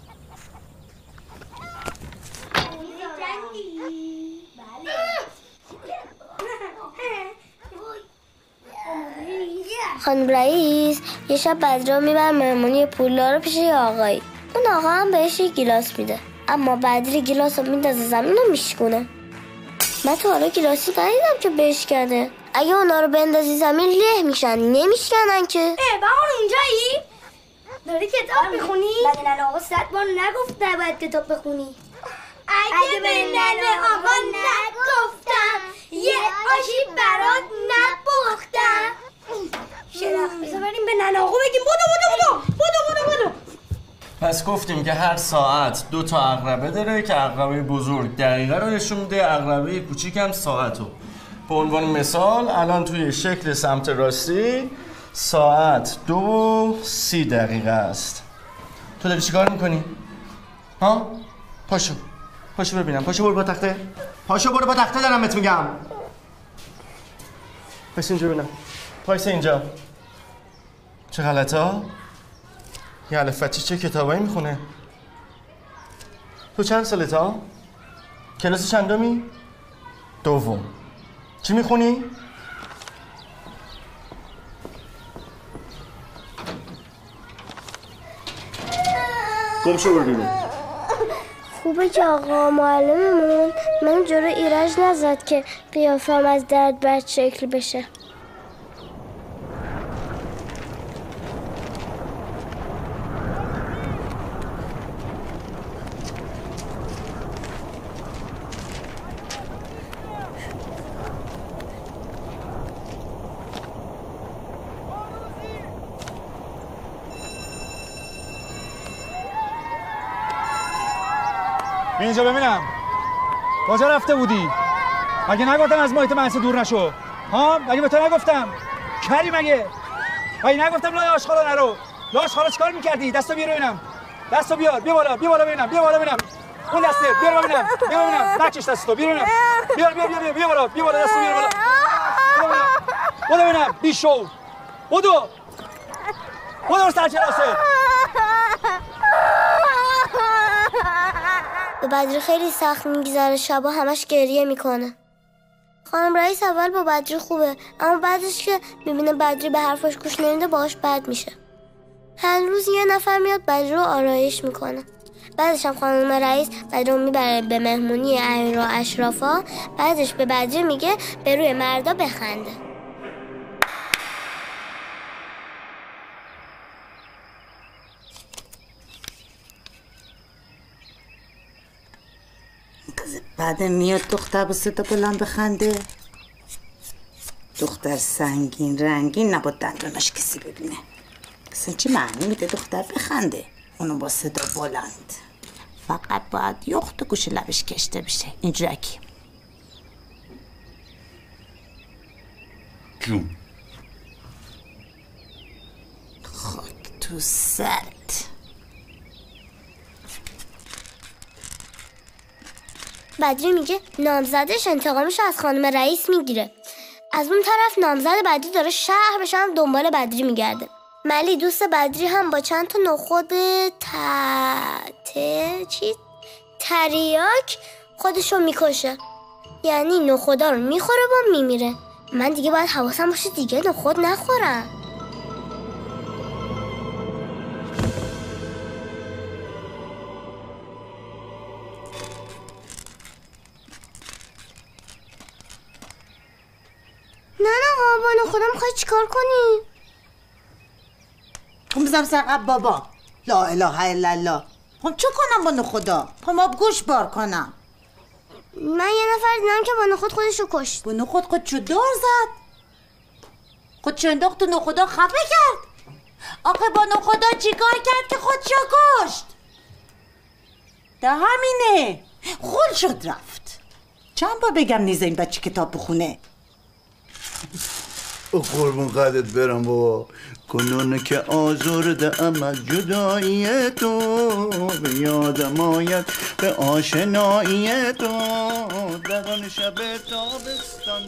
خانم رئیس یه شب بدری میبر مهمونی پولدار رو پیش یه آقایی. اون آقا هم بهش یه گیلاس میده، اما بدری گیلاس رو میندازه زمین و میشکونه. من تو حالا گیلاسی ندیدم که بشکنه. اگه اونا رو بندازی زمین له میشن، نمیشکنن که. بهار اونجایی؟ داری کتاب میخونی؟ بعد ننه آقا 100 بار نگفت نباید کتاب بخونی. اگه به ننه آقا نگفتم یه آشی برات نپختم. شرخ بذار بریم به ننه آقا بگیم بودو. پس گفتیم که هر ساعت 2 تا عقربه داره که عقربه بزرگ دقیقه رو نشون میده، عقربه کوچیک هم ساعت رو. به عنوان مثال الان توی شکل سمت راستی ساعت 2:30 است. تو داری چیکار میکنی؟ ها؟ پاشو ببینم. پاشو برو با تخته. دارم بهت میگم. پس اینجا ببینم. پایسه اینجا. چه غلطا؟ یه الفتی چه کتابایی میخونه؟ تو چند سالت ها؟ کلاس چندمی؟ 2. چی میخونی؟ گمشو برو بیرون. خوبه که آقا معلممون من جلو ایرج نزد که قیافم از درد بد شکل بشه. اینجا ببینم کجا رفته بودی؟ مگه نگفتم از محیط منسه دور نشو؟ ها؟ مگه به تو نگفتم؟ کری مگه؟ مگه نگفتم لای آشغالا نرو؟ لای آشغالا چیکار میکردی؟ دستو بیار ببینم. دستو بیار. بیا بالا ببینم. اون دسته بیار ببینم. نکش دستو بیار ببینم. بیا بالا دستو بیار بالا. بودو ببینم. بیشو. بودو سر کلاسه. به بدری خیلی سخت میگذره، شبا همش گریه میکنه. خانم رئیس اول با بدری خوبه، اما بعدش که میبینه بدری به حرفاش گوش نمیده باهاش بد میشه. هر روز یه نفر میاد بدری رو آرایش میکنه. بعدش هم خانم رئیس بدری رو میبره به مهمونی امیر و اشرافا. بعدش به بدری میگه به روی مردا بخنده. بعد میاد دختر با صدا بلند بخنده. دختر سنگین رنگین نبود دندوناش کسی ببینه. اصلا چه معنی میده دختر بخنده؟ اونو با صدا بلند. فقط باید یخت و گوش لبش کشته بشه. اینجوری جون خاک تو سرت. بدری میگه نامزدش انتقامش از خانم رئیس میگیره. از اون طرف نامزد بدری داره شهر به شهر دنبال بدری میگرده. ملی دوست بدری هم با چند تا نخود تریاک خودشو میکشه. یعنی نخودا رو میخوره و میمیره. من دیگه باید حواسم باشه دیگه نخود نخورم. نه بابا نخودا میخوای چیکار کنی؟ خب بزنم سر بابا. لا اله الا الله. خب چه کنم با نخودا؟ خب آب گوش بار کنم. من یه نفر دیدم که با نخود خودشو کشت. با نخود خودشو دار زد؟ خودشو انداخت و نخودا خفه کرد؟ آخه با نخودا چیکار کرد که خودشو کشت؟ ده همینه. خول شد رفت. چند بار بگم نیزه این بچه کتاب بخونه؟ قربون قدرت برم بابا. کنون که آزرده ام از جدایی تو، به یادم آید به آشنایی تو. دقن شب تابستان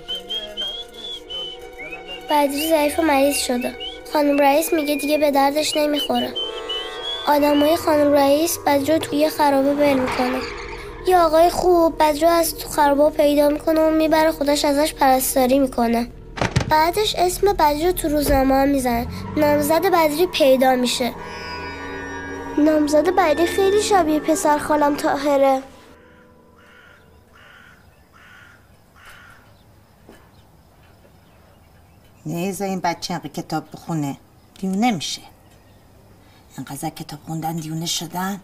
بدری ضعیف و مریض شده. خانم رئیس میگه دیگه به دردش نمیخوره. آدمای خانم رئیس بدری رو توی خرابه ول میکنه. یه آقای خوب بدری از تو خرابه پیدا میکنه و میبره خودش ازش پرستاری میکنه. بعدش اسم بدری رو تو روزنامه ها میزنه. نامزد بدری پیدا میشه. نامزد بدری خیلی شبیه پسر خالم طاهره. نیزه این بچه اینقدر کتاب بخونه دیونه میشه. اینقدر کتاب خوندن دیونه شدن.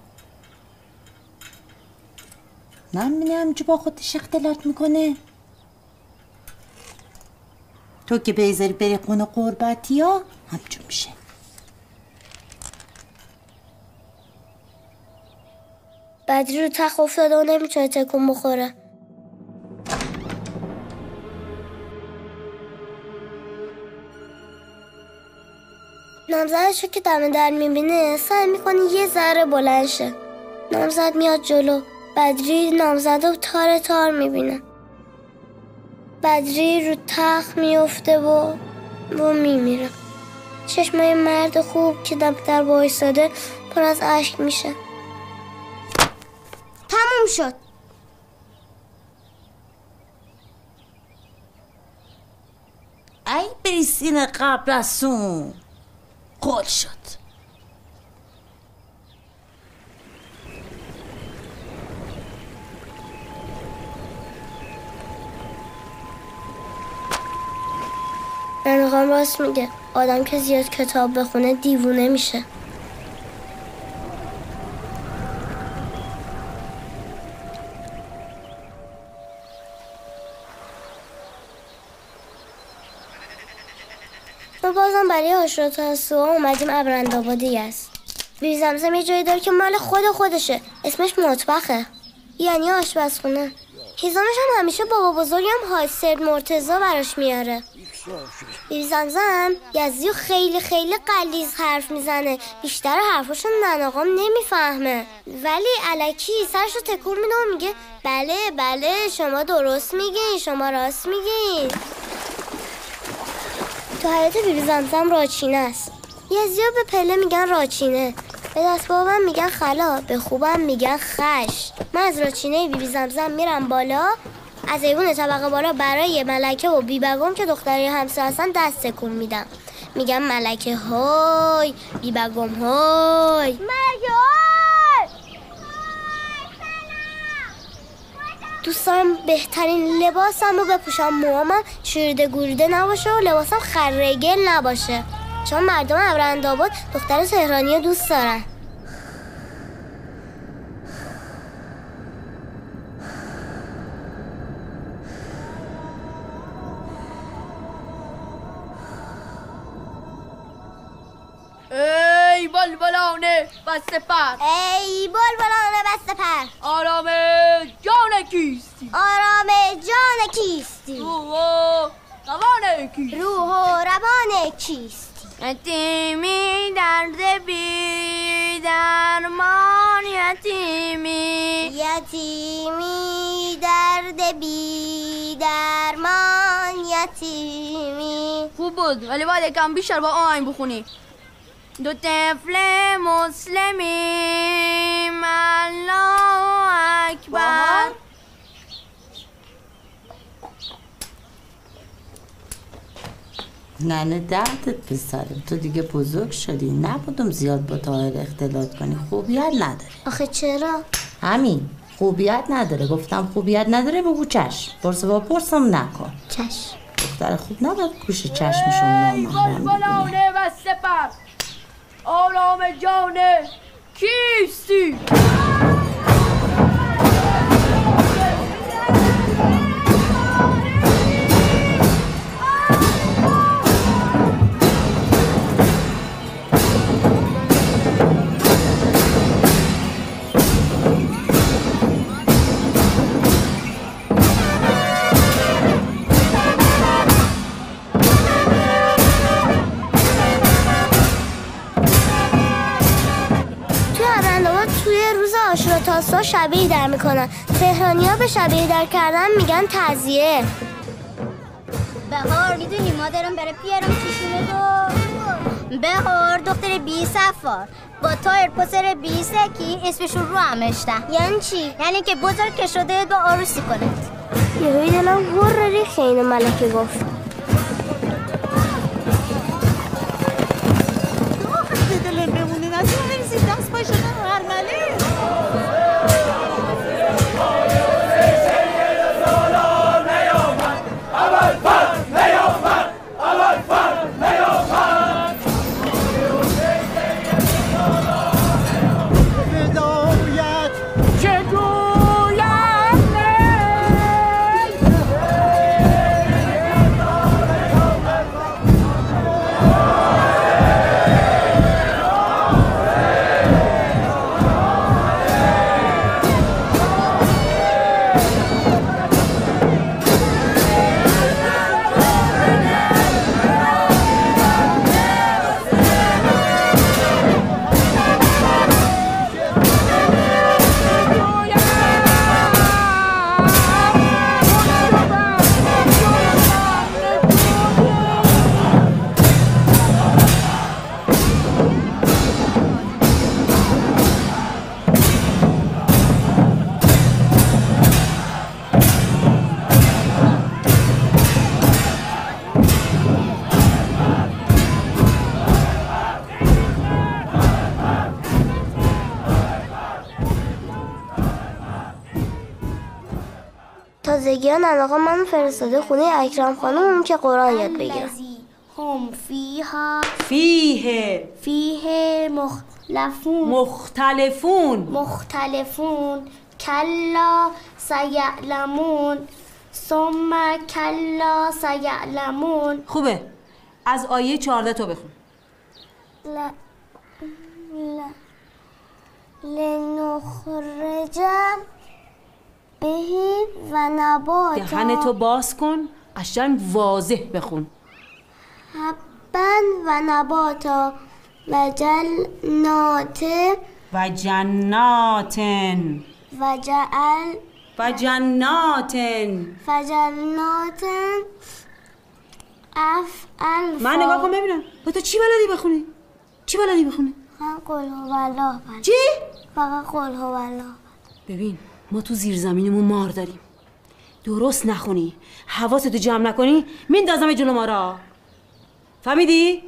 نمی‌بینی همینجور با خودش اختلاط میکنه. تو که بیزاری بری خونه قربتی ها همچون میشه. بدری رو تخت افتاده و نمیتونه تکون بخوره. نامزدش رو که دم در میبینه سعی میکنه یه ذره بلند شه. نامزد میاد جلو. بدری نامزد رو تار تار میبینه. بدری رو تخت میفته و میمیره. چشمای مرد خوب که دم در وایساده پر از اشک میشه. تموم شد. ای بریسین قبل از اون قول شد. ننقام راست میگه. آدم که زیاد کتاب بخونه دیوونه میشه. ما بازم برای آشورا تاسوعا اومدیم ابرندآبادی است. بیبی زمزم یه جایی داره که مال خودشه. اسمش مطبخه. یعنی آشپزخونه. هیزامش هم همیشه بابا بزرگم حاج سید مرتضی براش میاره. بیبی زمزم یزدیو خیلی خیلی غلیظ حرف میزنه. بیشتر حرفاشو نناقام نمیفهمه. ولی الکی سرشو تکون میده و میگه بله شما درست میگین، شما راست میگین. تو حیات بیبی زمزم راچینه است. یزدیو به پله میگن راچینه، به دست بابام میگن خلا، به خوبم میگن خش. من از راچینه بیبی زمزم میرم بالا، از ایوون طبقه بالا برای ملکه و بیبگم که دختری همسایه هستن دست تکون میدم. میگم ملکه های، بیبگم های. ملکه های، دوست دارم بهترین لباسم رو بپوشم، موهامم شوریده گوریده نباشه و لباسم خرگل نباشه، چون مردم ابرندآباد دختر تهرانی دوست دارن. ای بلبلانه بسته پر، ای بلبلانه بسته پر، آرام جان کیستی، آرام جان کیستی، روح و روان کیستی، روح و روان کیستی. یتیمی درد بی درمان، یتیمی یتیمی درد بی درمان، یتیمی. خوب بود ولی باید یکم بیشتر با آهنگ بخونی. دو طفل مسلمیم الله اکبر. ننه دردت پسرم، تو دیگه بزرگ شدی، نبودم زیاد با طاهر اختلاط کنی، خوبیت نداره. آخه چرا؟ همین خوبیت نداره، گفتم خوبیت نداره بگو چشم، پرسم نکن. چشم. دختر خوب نباید گوش چشمشون نامحرم بلبلانه و سپر، آرام جان کیستی. عاشورا تاسوعا شبیه در میکنن. تهرانی‌ها به شبیه در کردن میگن تعزیه. بهار میدونی مادرم برای پیرم چشونه دو. بهار دختر بی سفار با تایر پسر بی سکی اسمشون رو همشتن. یعنی چی؟ یعنی که بزرگ شده با عروسی کنند. یهوی دلم هر ریخ اینو ملکه گفت. دلم بمونین از اون نمیزید دست پای شدن هرمله. تازگیان آقا من فرستاده خونه اکرم خانم که قرآن یاد بگیرم. هم فیها فیه مختلفون کلا سیعلمون ثم کلا سیعلمون. خوبه از آیه 14 تو بخون. لنخرج بهی و نباتا. دهنتو باز کن قشنگ واضح بخون. حبا و نباتا و جنات و جناتن و جنات افعل. من نگاه کن ببینم با تو چی بلدی بخونی؟ چی بلدی بخونی؟ قل هو الله. چی؟ فقط قل هو الله. ببین ما تو زیر زمینمون مار داریم، درست نخونی حواستو جمع نکنی میندازم جلو ما را. فهمیدی؟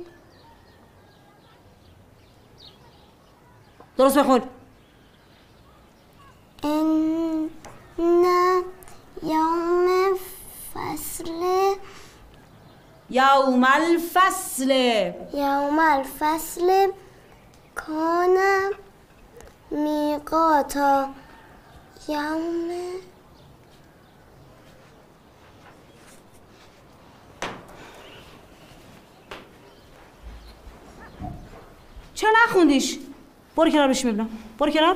درست بخون. ان یوم الفصل یوم الفصل کان میقاتا یوم چرا نخوندیش؟ برو کنار بشی ببینم. برو کنار.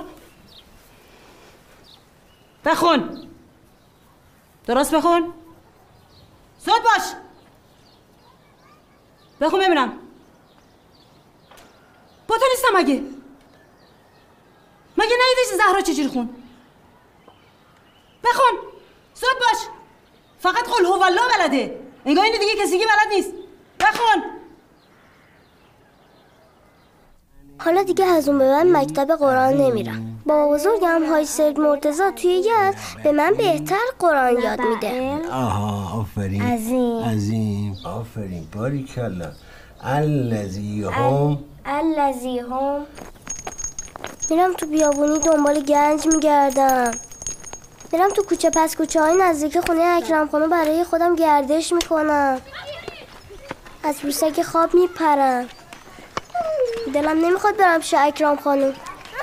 بخون. درست بخون. زود باش. بخون ببینم. با تو نیستم مگه ندیدیش زهرا چجوری خون؟ بخون. زود باش. فقط قل هو الله بلده. انگار اینو دیگه کسی دیگه بلد نیست. بخون. حالا دیگه از اون به من مکتب قرآن نمیرم. بابا بزرگم حاج سید مرتضی توی یزد به من بهتر قرآن یاد میده. آها آفرین. عظیم آفرین باریکلا. الذی هم میرم تو بیابونی دنبال گنج میگردم. میرم تو کوچه پس کوچه های نزدیک خونه اکرم خانم برای خودم گردش میکنم. از روسک خواب میپرم. دلم نمیخواد برم پیش اکرم خانم.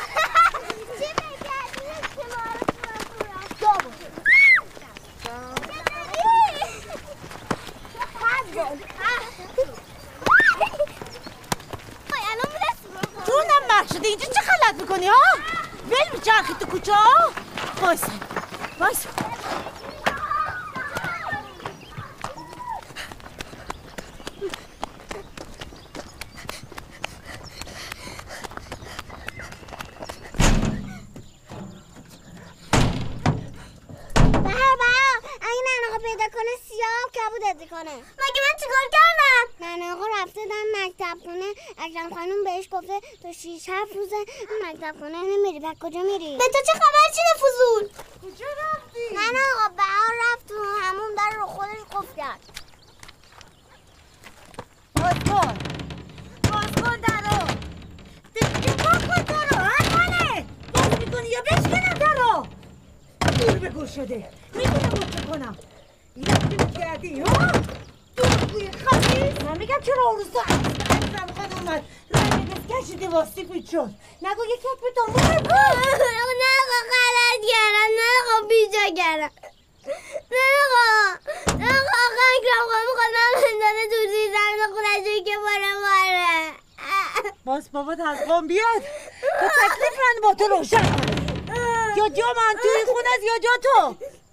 جونم مرشده اینجا چه خلط میکنی ها؟ ول میچرخی تو کوچه ها؟ وایسا مگه من چیکار کردم؟ ننه آقا رفته دم مکتب خونه. اکرم خانم بهش گفته تو 6-7 روزه مکتب خونه نمیری. بعد کجا میری؟ به تو چه خبر چی فضول؟ کجا رفتی؟ ننه آقا بهار رفت تو همون در رو خودش قفل کرد. باز کن درو. دیگه باز کن درو. همانه باز میکنی یا بشکنم درو. دور به گور شده. میتونم بود چه کنم. رفتی میکردی ها؟ دورگوی خبیز. من میگم چرا اون روز تو اکرم خان اومد رنگ دست کشیدی واستی پیچ شد. نگو یکی از به دنبال بود. نه آقا غلط کردم. نه آقا بیجا کردم. نه آقا اکرم خان میخواد من بندازه تو زیر زمین خودشون که باره باز بابات از قوم بیاد تو تکلیف من با تو روشن کنه. یا جا من توی خونه از یا جا تو.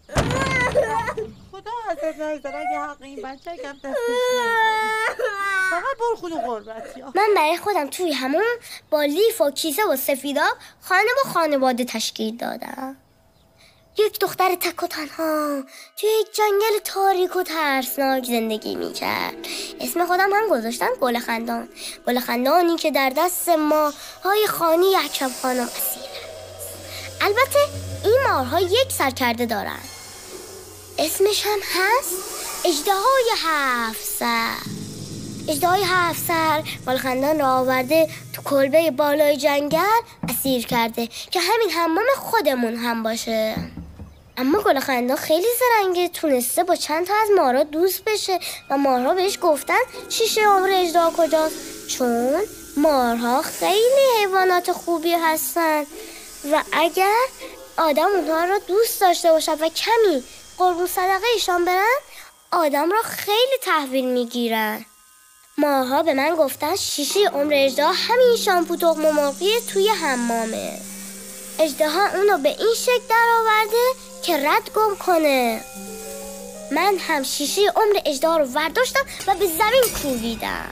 خدا ازت نگذاره اگه حق این بچه کم دستش نگذاره. فقط برو خونه قربتی ها. من برای خودم توی همون با لیف و کیسه و سفیداب خانواده تشکیل دادم. یک دختر تک و تنها توی یک جنگل تاریک و ترسناک زندگی میکرد. اسم خودم هم گذاشتم گل خندان. گل خندانی که در دست مارهای خانی اکرم خانم اسیر است. البته این مارها یک سرکرده دارن. اسمش هم هست اژدهای 7 سر. اژدهای 7 سر گلخندان را آورده تو کلبه بالای جنگل اسیر کرده که همین حمام خودمون هم باشه. اما گلخندان خیلی زرنگه، تونسته با چند تا از مارها دوست بشه و مارها بهش گفتن شیشه عمر اژدها کجاست، چون مارها خیلی حیوانات خوبی هستن و اگر آدم اونها را دوست داشته باشه و کمی قربون صدقه ایشان برن آدم را خیلی تحویل میگیرن. ماها به من گفتن شیشه عمر اژدها همین شامپو تخم مرغی توی حمامه. اژدها اونو به این شکل در آورده که رد گم کنه. من هم شیشه عمر اژدها رو ورداشتم و به زمین کوبیدم.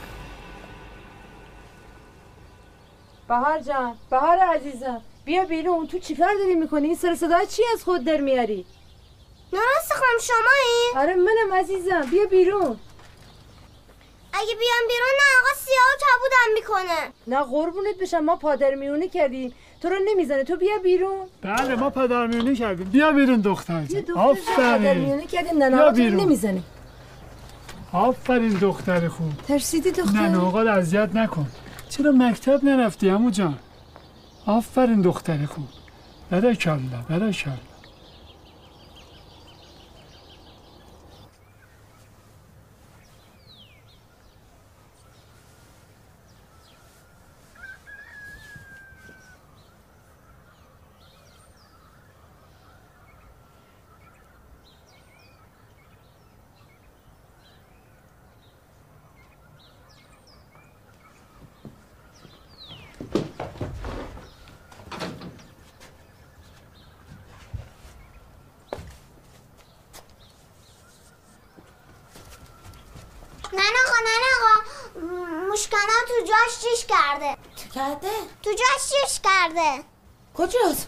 بهار جان، بهار عزیزم، بیا بیرون. تو چی کار داری میکنی؟ این سر صدای چی از خود در میاری؟ نراست خانم شمایی؟ آره منم عزیزم، بیا بیرون. اگه بیام بیرون نه آقا سیاه و کبودم میکنه. نه قربونت بشم، ما پادرمیونی کردیم تو رو نمیزنه. تو بیا بیرون. بله ما پادرمیونی کردیم. بیا بیرون دختر جان. آفرین. پادرمیونی کردیم نه تو نمیزنه. آفرین دختر خوب. ترسیدی دختر؟ نه آقا اذیت نکن. چرا مکتب نرفتی عمو جان؟ آفرین دختر خوب. بارکالله بارکالله. نه مشکنا تو جاش چیش کرده. چی کرده؟ تو جاش چیش کرده. کجاست؟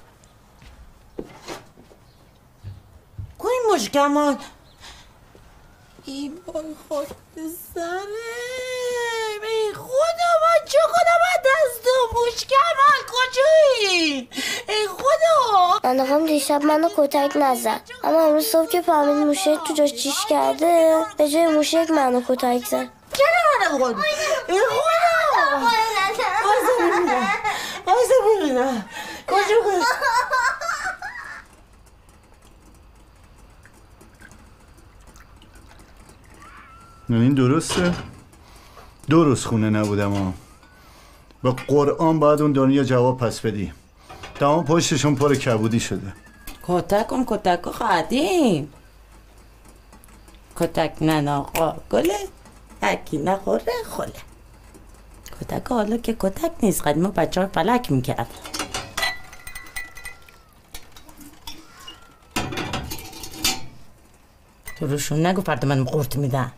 کوی مشکمان؟ ای بای خود سره، ای خدا من چه کنم دست دو مشکمان کجایی؟ ای خدا. نناغم دیشب منو کتک نزد، اما امروز صبح که فهمید موشک تو جاش چیش کرده به جای موشک منو کتک زد. چرا منو خود؟ ای خدا. بایسته ببینم کجا این درسته؟ درست خونه نبودم ها. با قرآن باید اون دنیا جواب پس بدی. تمام پشتشون پر کبودی شده. کتک خواهدیم. کتک نناقا گله یکی نخوره خوله. کتک حالا که کتک نیست، قدیما بچه ها فلک میکرد. تو روشون نگو فردا من قورت میدن.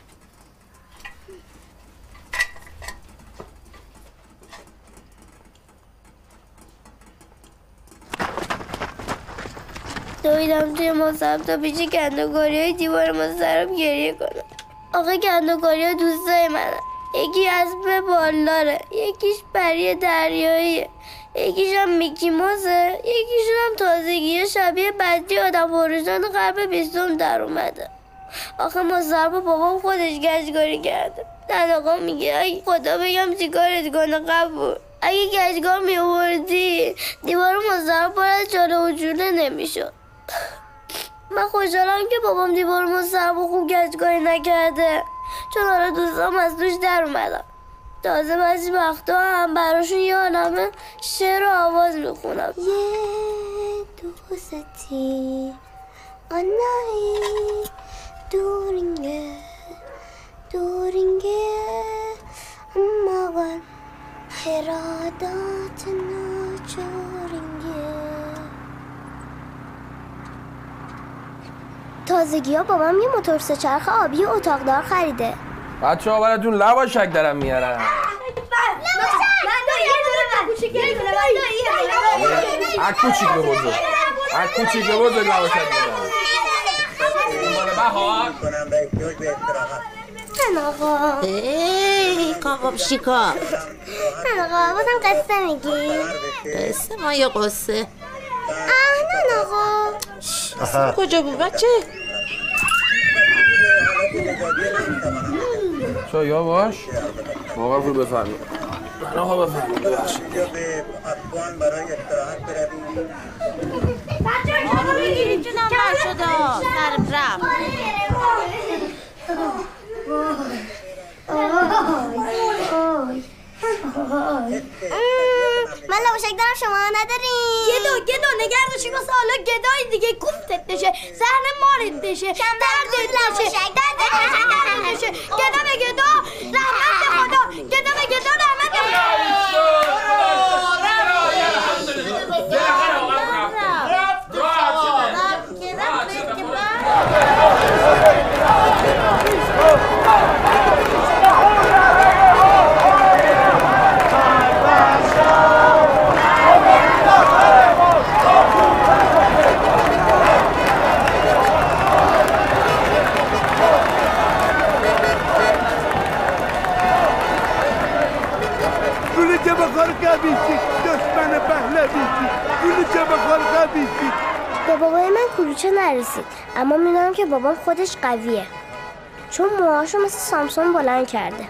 دویدم توی مصب تا پیچ گندوگاری های دیوار مصرم گریه کنم. آقا گندوگاری ها دوستای منه. یکی اسب بالداره، یکیش پری دریاییه، یکیش هم میکی موزه، یکیشون هم تازگی شبیه بدی آدم فروشان غرب 20 در اومده. آخه مصرب بابام خودش گشتگاری کرده. نناقا میگه ای خدا بگم چیکارت کنه قبول. اگه گشتگار میوردی دیوار مصرب پر از چاله و جوله نمیشد. من خوشحالم که بابام دیوار مصرب و خوب گشتگاری نکرده، چون آره دوستام از توش در اومدم. تازه بعضی وقتا هم براشون یه عالمه شعر و آواز میخونم. یه دوستی آنایی دورینگه ماغن حرادات ناچورینگه. تازگی ها بابام یه موتور سه‌چرخ آبی اتاقدار خریده. بچه ها براتون لواشک دارم میارن. از کوچیک به بزرگ لواشک میارن. بهار نناقا ای کاغاب شیکا. نناقا بازم قصه میگی؟ قصه ما یه قصه. نناقا کجا بود بچه؟ یا باش موقع رو بفرمی آقا بفرمی آقا بگیرید جونم بر شده سرم رفت. من لواشک دارم شما نداریم. گدو نگرد داشتی مثل حالا گدای دیگه کوفتت بشه، زهر مارت بشه، دردت بشه، گدا به گدا رحمت به خدا، گدا به گدا رحمت به خدا. به بابای من کلوچه نرسید، اما میدونم که بابام خودش قویه، چون موهاشو مثل سامسون بلند کرده.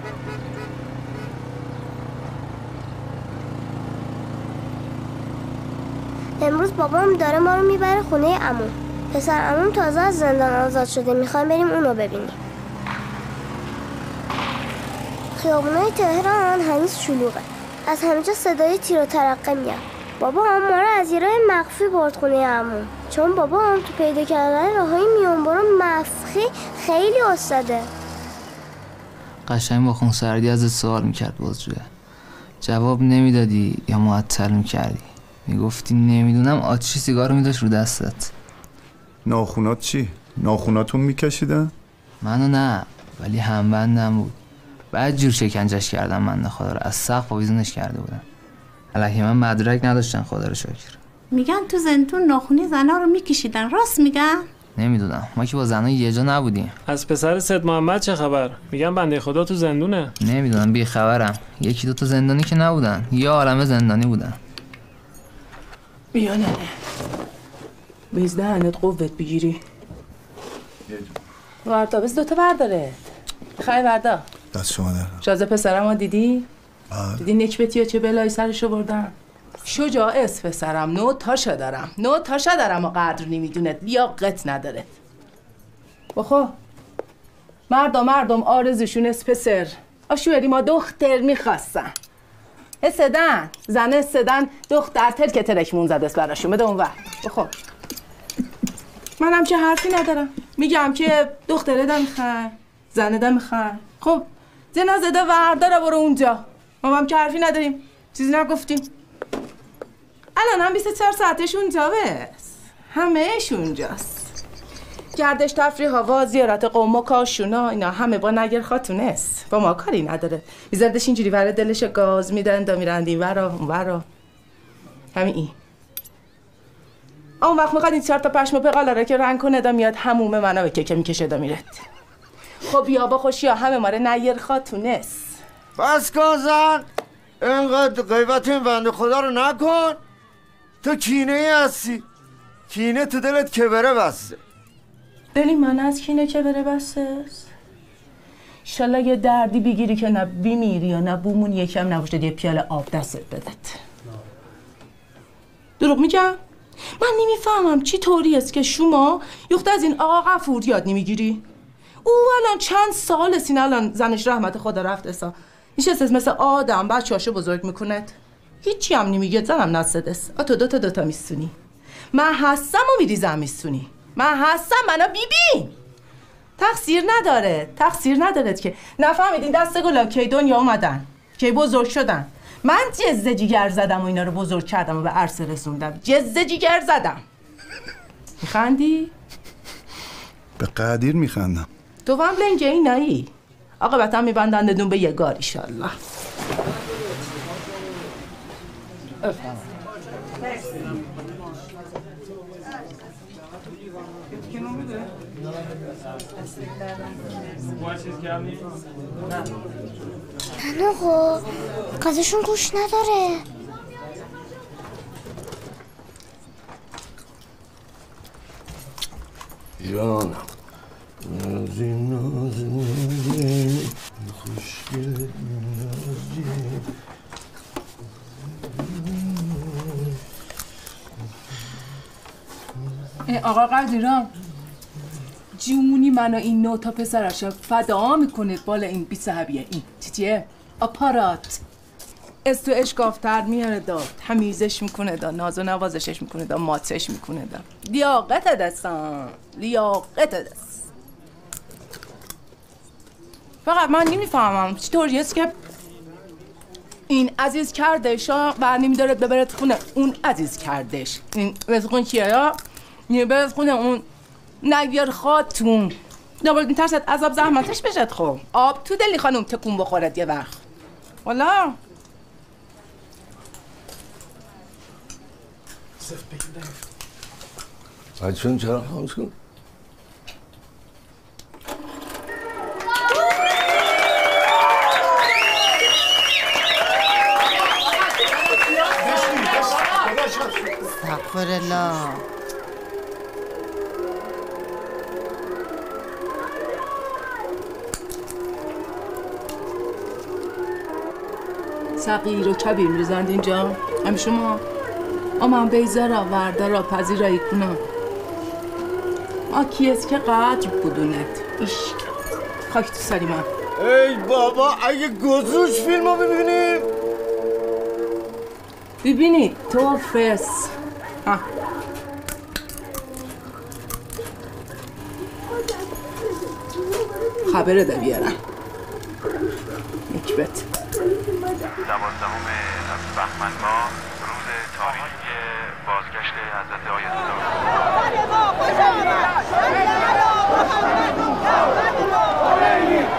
امروز بابام داره ما رو میبره خونه عموم. پسر عموم تازه از زندان آزاد شده، میخوایم بریم اونو ببینیم. خیابونای تهران هنوز شلوغه، از همه جا صدای تیر و ترقه میاد. بابا ما رو از یه راه مخفی برد خونه عموم، چون بابا هم تو پیدا کردن راههای میون برو مخفی خیلی استاده. قشنگ با خونسردی ازت سوال میکرد بازجوه، جواب نمیدادی یا معطل میکردی، میگفتی نمیدونم آتشی سیگار رو میداشت رو دستت. ناخونات چی؟ ناخوناتون میکشیدن؟ منو نه، ولی همبندم بود. بعد جور شکنجش کردم بنده خدا رو، از سقف آویزونش کرده بودن. الکی من مدرک نداشتن خدا رو شکر. میگن تو زندون ناخونی زنا رو میکشیدن، راست میگن؟ نمیدونم، ما که با زنا یه جا نبودیم. از پسر سید محمد چه خبر؟ میگن بنده خدا تو زندونه. نمیدونم، بی خبرم. یکی دوتا زندانی که نبودن، یه عالمه زندانی بودن. بیا ننه بیز دهنت قوت بگیری. وردا بز دوتا برداره. خیلی وردا دست شما در شازه پسرم ها دیدی؟ دیدی نکبتی ها چه بلایی سرشو بردن؟ شجاع اس پسرم، 9 تاشا دارم و قدر نمیدونه، لیاقت نداره. بخو مردم آرزوشون اس پسر آشوری ما دختر میخواستن استدن زن استدن دختر ترک ترکمون زد اس براشون بده اون وقت. بخو منم چه حرفی ندارم، میگم که دختره دا میخوای زنه دا میخوای. خب جنازه دا ورداره برو اونجا، ما هم که حرفی نداریم، چیزی نگفتیم. الان هم 24 ساعتش اونجا بس، همهش اونجاست. گردش تفریح ها، زیارت قوم و کاشونا، اینا همه با نگر خاتونست، با ما کاری نداره. میزردش اینجوری وره دلش گاز میدن دا میرند این ورا اون ورا. همین این اون وقت میخواد این 4 تا پشم و پقالاره که رنگ کنه دا میاد همومه منو به که میکشه دا میرد. خب یا با خوشی ها همه ماره نیر خاتونست. بس کن زن، اینقدر غیبت این بنده خدا رو نکن. تو کینه ای هستی، کینه تو دلت کبره بسته. دلی من از کینه کبره بسته است؟ انشالله یه دردی بگیری که نه بیمیری یا نه بومون یکم نباشه یه پیاله آب دستت بدت. دروغ میگم؟ من نمیفهمم چی طوری است که شما یخت از این آقا غفور یاد نمیگیری؟ او الان چند سال است الان زنش رحمت خدا رفت اسا نشست مثل آدم بچه‌هاشو بزرگ میکند، هیچی هم نمیگه، زنم نستدست. تو دوتا میستونی، من هستم و میریزم میستونی، من هستم منو بیبین. تقصیر نداره که نفهمیدین دست گلا کی دنیا اومدن، کی بزرگ شدن. من جزه جیگر زدم و اینا رو بزرگ کردم و به عرصه رسوندم. جزه جیگر زدم. میخندی؟ به قدیر میخندم. تو هم لنگه ای نایی، عاقبتا میبندن دون به یه گار ایشالله. نه آقا قضاشون گوش نداره. جانم نازی خوشگل نازی. آقا قدیرم جمونی منو این 9 تا پسرش فدا میکنه بالا این بی صحبیه. این چیه؟ آپارات از تو اشکافتر میاره دا، تمیزش میکنه دا، ناز و نوازشش میکنه دا، ماتش میکنه دا. لیاقت دستان، لیاقت دست. فقط من نمیفهمم چطوری است که این عزیز کردش ها بر نمیداره ببرد خونه اون عزیز کردش. این مثل خون چیه یا ببرد خونه اون نگیر خاتون نباید میترسد عذاب زحمتش بشد. خب آب تو دلی خانم تکون بخورد یه وقت. والا بچون چرا خاموش کن؟ استغفرالله. صغیر و کبیر میرزند اینجا هم شما اما بیزارا وردارا پذیرایی کنم. آکی است که قدر بدوند عشق خاک تو سری من. ای بابا اگه گذوش فیلم رو ببینیم ببینید تو فس خبره ده بیارم نکبت 12 از بهمن ماه روز تاریخی بازگشت حضرت آیت الله.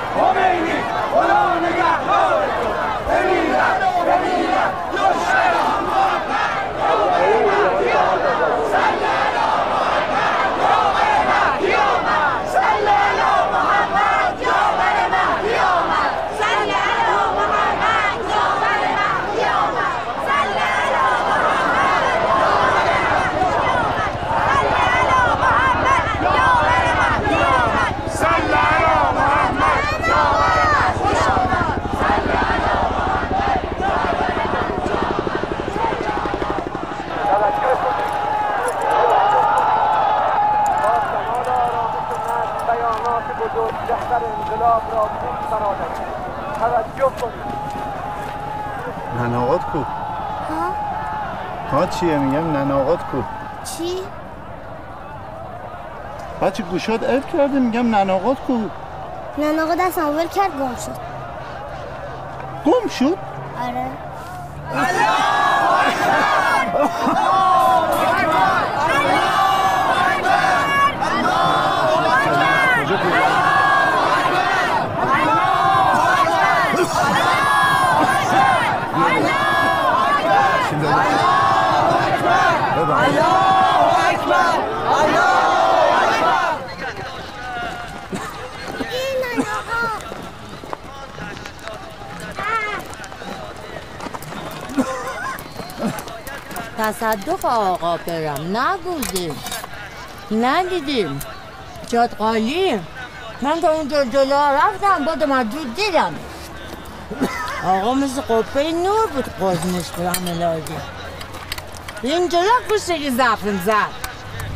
انقلاب را بگذرانید. توجه کنید. نناغات کو؟ ها چیه میگم نناغات کو؟ چی؟ بچه گوشات ارد کرده میگم نناغات کو؟ نناغا دست ول کرد گم شد. گم شد؟ آره. تصدق آقا برم ندیدیم جاد قالی. من تا اونجا جلو رفتم بودم از دور دیدم آقا مثل قبه نور بود قربونش برم الهی. این جلو گوشتگی زفن زد.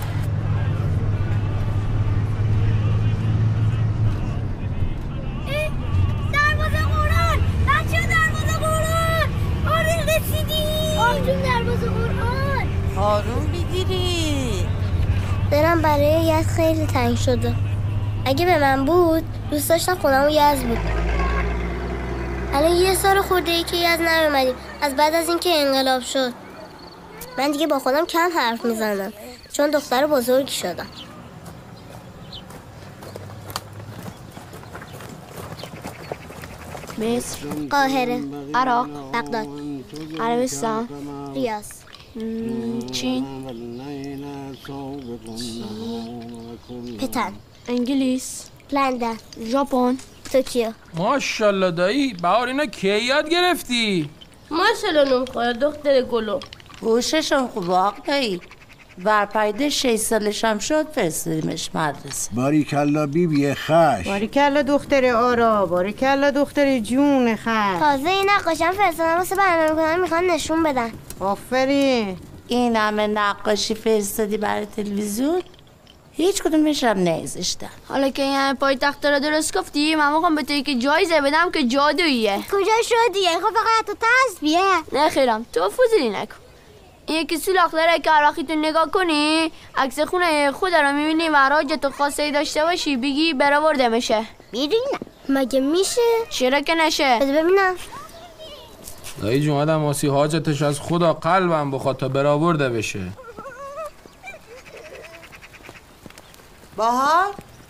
دروازه قرآن بچه دروازه قرآن آره رسیدی آجون دروازه قرآن آروم بگیری. دلم برای یزد خیلی تنگ شده. اگه به من بود دوست داشتم خودمو یزد بود. الان 1 سال خورده ای که یزد نیومدیم از بعد از اینکه انقلاب شد. من دیگه با خودم کم حرف میزنم چون دختر بزرگی شدم. مصر، قاهره، عراق، بغداد، عربستان، ریاض، چین، پتن، انگلیس، لندن، ژاپن، توکیو. ماشاءالله دایی بهار اینا کی یاد گرفتی؟ ماشاءالله نمخواه دختر گلو. گوششون خوب آقایی ورپیده 6 سالش هم شد فرستادیمش مدرسه. باریکلا بیبی خش. باریکلا دختر آرا، باریکلا دختر جون خش. تازه این نقاشم فرستادن واسه برنامه کنن میخوان نشون بدن. آفرین. این همه نقاشی فرستادی برای تلویزیون هیچ کدومش هم نگذاشتن. حالا که این پایتخت رو درست گفتی من میخوام به توی که جایزه بدم که جادوییه. کجا شدیه؟ خب فقط تو تسبیه. نه خیرم تو فضولی نکن. این یکی سولاخ داره که عراقیتون نگاه کنی عکس خونه خود رو میبینی و راجتو خاصی داشته باشی بگی برآورده میشه. میرینم مگه میشه؟ چرا که نشه؟ بذار ببینم. دایی جون آدم واسی حاجتش از خدا قلبم بخواد تا برآورده بشه. باحال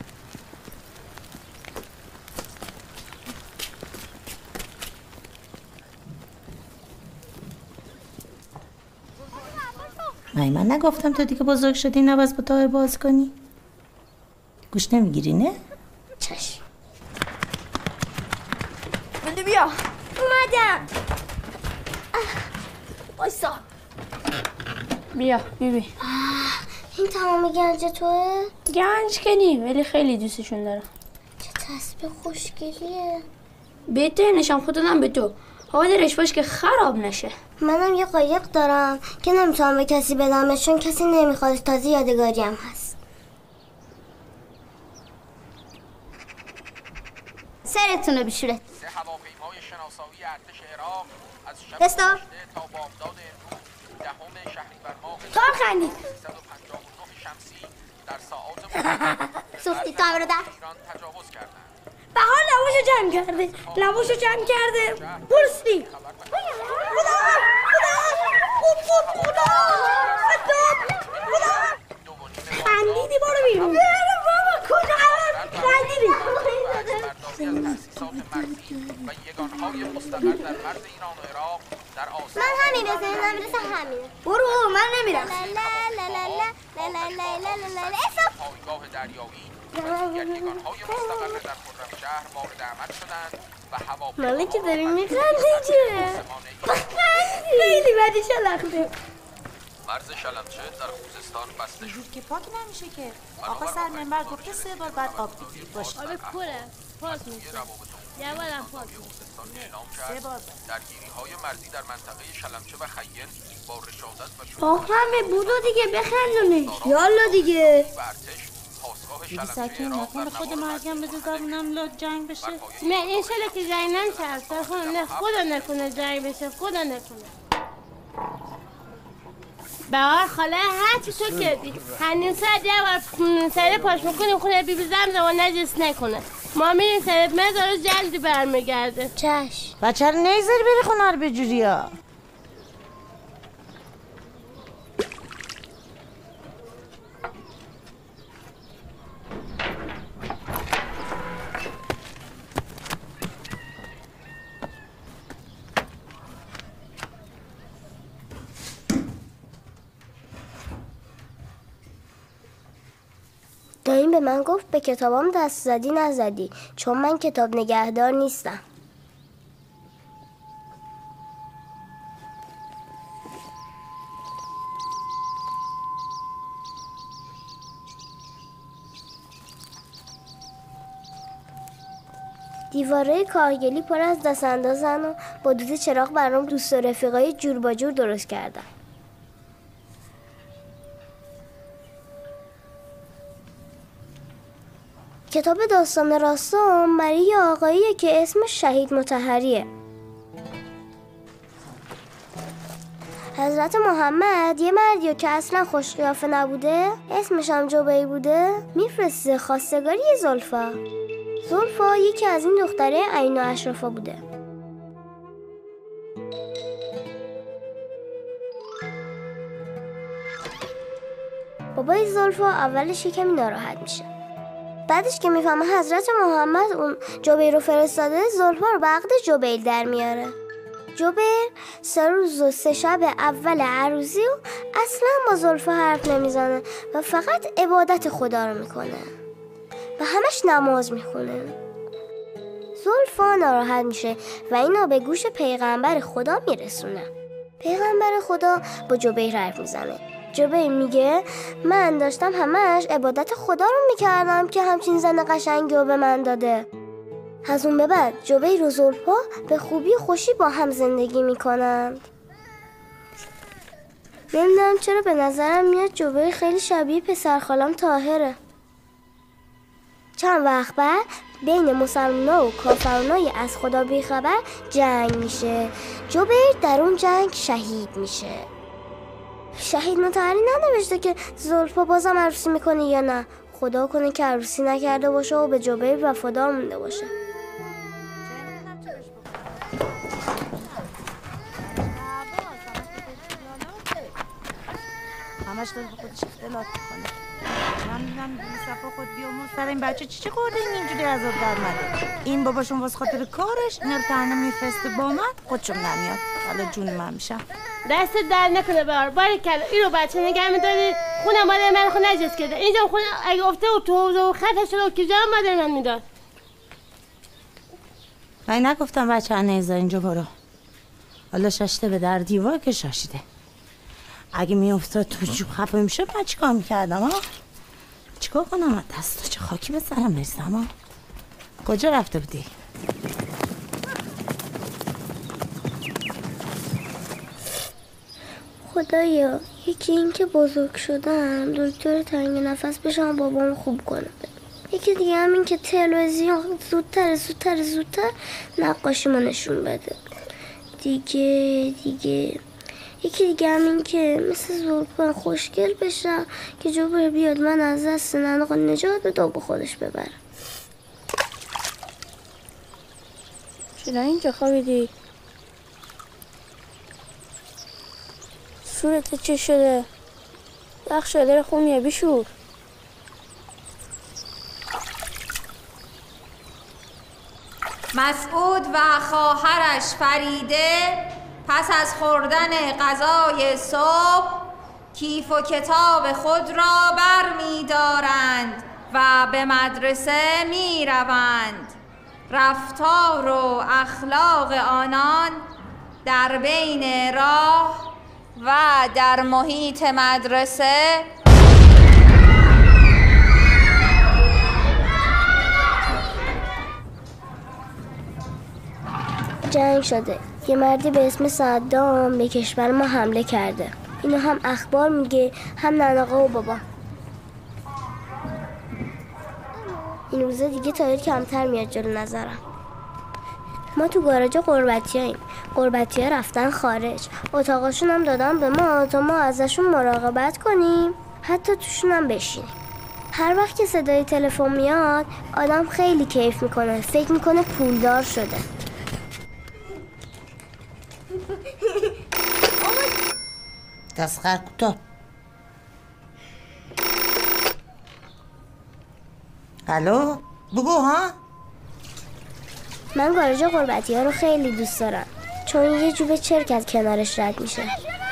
من نگفتم تو دیگه بزرگ شدی نباید با تایر باز کنی؟ گوش نمیگیری نه؟ چشم. بده بیا. اومدم. بایستا. بیا بیبی. این تمام گنج توه؟ گنج که نی ولی خیلی دوستشون دارم. چه تسبیح خوشگلیه. بهتر نشم خودم به تو. حاضرش باش که خراب نشه. منم یه قایق دارم که نمیتونم به کسی بدمش چون کسی نمیخواد تازه یادگاری هم هست. سرتون رو بشوره. هواپیمای شناسایی ارتش عراق از شب دستا تا بامداد امروز 10 شهریور ماه تو هم خندید 359 شمسی در ساعات سوختی تا برادر ایران تجاوز کردند. بهار لباشو جمع کرده لباشو جمع کرده پرستی خدا خندیدی برو بیرون بابا کجا خندیدی و یگانهای مستقر در مرز ایران و عراق در آسمان من همین رسه همینه برو من نمیرم پایگاه دریایی و دیگر یگانهای مستقر در خرمشهر وارد عمل شدند و هواپیماها مالی که داری میخندی چه؟ خیلی بدی شلخته مرز شلمچه در خوزستان بسته شد که پاک نمیشه که آقا سرمنبر گفته 3 بار بعد آب بگیرید باشه. آره پره پاک میشه یه بارم پاک اعلام کرد درگیری‌های مرزی در منطقه شلمچه و خیل با رشادت و آقا همه بودو دیگه بخندونه یالا دیگه و ارتش پاسخ شلمچه ساکن نکن خود مرگم بده زبونم لاد جنگ بشه. نه این شله که جنگ نمیشه نه خدا نکنه جنگ بشه خدا نکنه. بهار خاله هرچی تو کردی هنیم ساعت یه بار سره پاش میکنیم خونه بی زم و نجس نکنه. ما میریم سره مزارو جلدی برمیگرده. چش بچه رو نیزاری بری خونه رو به جوری ها. داییم به من گفت به کتابام دست زدی نزدی چون من کتاب نگهدار نیستم. دیواره کارگلی پر از دست اندازن و با دود چراغ برام دوست و رفیقای جور با جور درست کردم. کتاب داستان راستان مری یه آقاییه که اسمش شهید مطهریه. حضرت محمد یه مردیو که اصلا خوش قیافه نبوده اسمش هم جبیر بوده میفرسته خواستگاری زلفا. زلفا یکی از این دختره عین و اشرفا بوده. بابای زلفا اولش کمی ناراحت میشه. بعدش که میفهمه حضرت محمد اون جبیر رو فرستاده زلفا رو به عقد جبیر در میاره. جبیر 3 روز و 3 شب اول عروسی و اصلا با زلفا حرف نمیزنه و فقط عبادت خدا رو میکنه و همش نماز میخونه. زلفا ناراحت میشه و اینو به گوش پیغمبر خدا میرسونه. پیغمبر خدا با جبیر حرف میزنه. جبیر میگه من داشتم همش عبادت خدا رو میکردم که همچین زن قشنگی رو به من داده. از اون به بعد جبیر و زلفا به خوبی خوشی با هم زندگی میکنند. نمیدونم چرا به نظرم میاد جبیر خیلی شبیه پسر خالم طاهره. چند وقت بعد بین مسلمان‌ها و کافرانای از خدا بیخبر جنگ میشه. جبیر در اون جنگ شهید میشه. شهید مطهری ننوشته که زلفا بازم عروسی میکنه یا نه. خدا کنه که عروسی نکرده باشه و به جبیر وفادار مونده باشه. همش داره به خودش اختلاط میکنه. من میدونم صفا خود بیامون سر این بچه چی خورده اینجوری از آب در مده. این باباشون واسه خاطر کارش اینا رو تنها میفرسته با من خودشون نمیاد. حالا جون من میشم. دست در نکنه بار باریکلا اینو بچه نگه میداری خونه مادر من خود نجس کرده. اینجا خونه اگه افته و تو خطش رو که جا مادر من میداد. من نگفتم بچه ها نیزا اینجا برو. حالا شاشته به در دیوار که شاشیده. اگه میافتاد تو جوب خفه میشه من چیکار میکردم ها؟ چیکار کنم؟ دستو چه خاکی به سرم بریزم ها؟ کجا رفته بودی؟ خدایا یکی این که بزرگ شدم دکتر تنگ نفس بشم بابام خوب کنه. یکی دیگه هم این که تلویزیون زودتر نقاشیمو نشون بده. دیگه یکی دیگه هم این که مثل زلفا خوشگل بشم که جبیر بیاد من از دست ننقا نجات بده و به خودش ببره. چرا اینجا خوابیدی؟ صورتت چه شده؟ دخ شده خومیه بیشور. مسعود و خواهرش فریده پس از خوردن غذای صبح کیف و کتاب خود را بر می دارند و به مدرسه می روند. رفتار و اخلاق آنان در بین راه و در محیط مدرسه جنگ شده. یه مردی به اسم صدام به کشور ما حمله کرده. اینو هم اخبار میگه هم نناقا و بابا. این روزا دیگه تایید کمتر میاد جلو نظرم. ما تو گاراژ قربتیاییم. قربتی‌ها رفتن خارج. اتاقاشون هم دادن به ما تا ما ازشون مراقبت کنیم، حتی توشون هم بشینیم. هر وقت که صدای تلفن میاد آدم خیلی کیف میکنه، فکر میکنه پولدار شده. تسخر کوتاه. الو بگو ها. من گاراژ قربتی‌ها رو خیلی دوست دارم چون یه جوب چرک از کنارش رد میشه.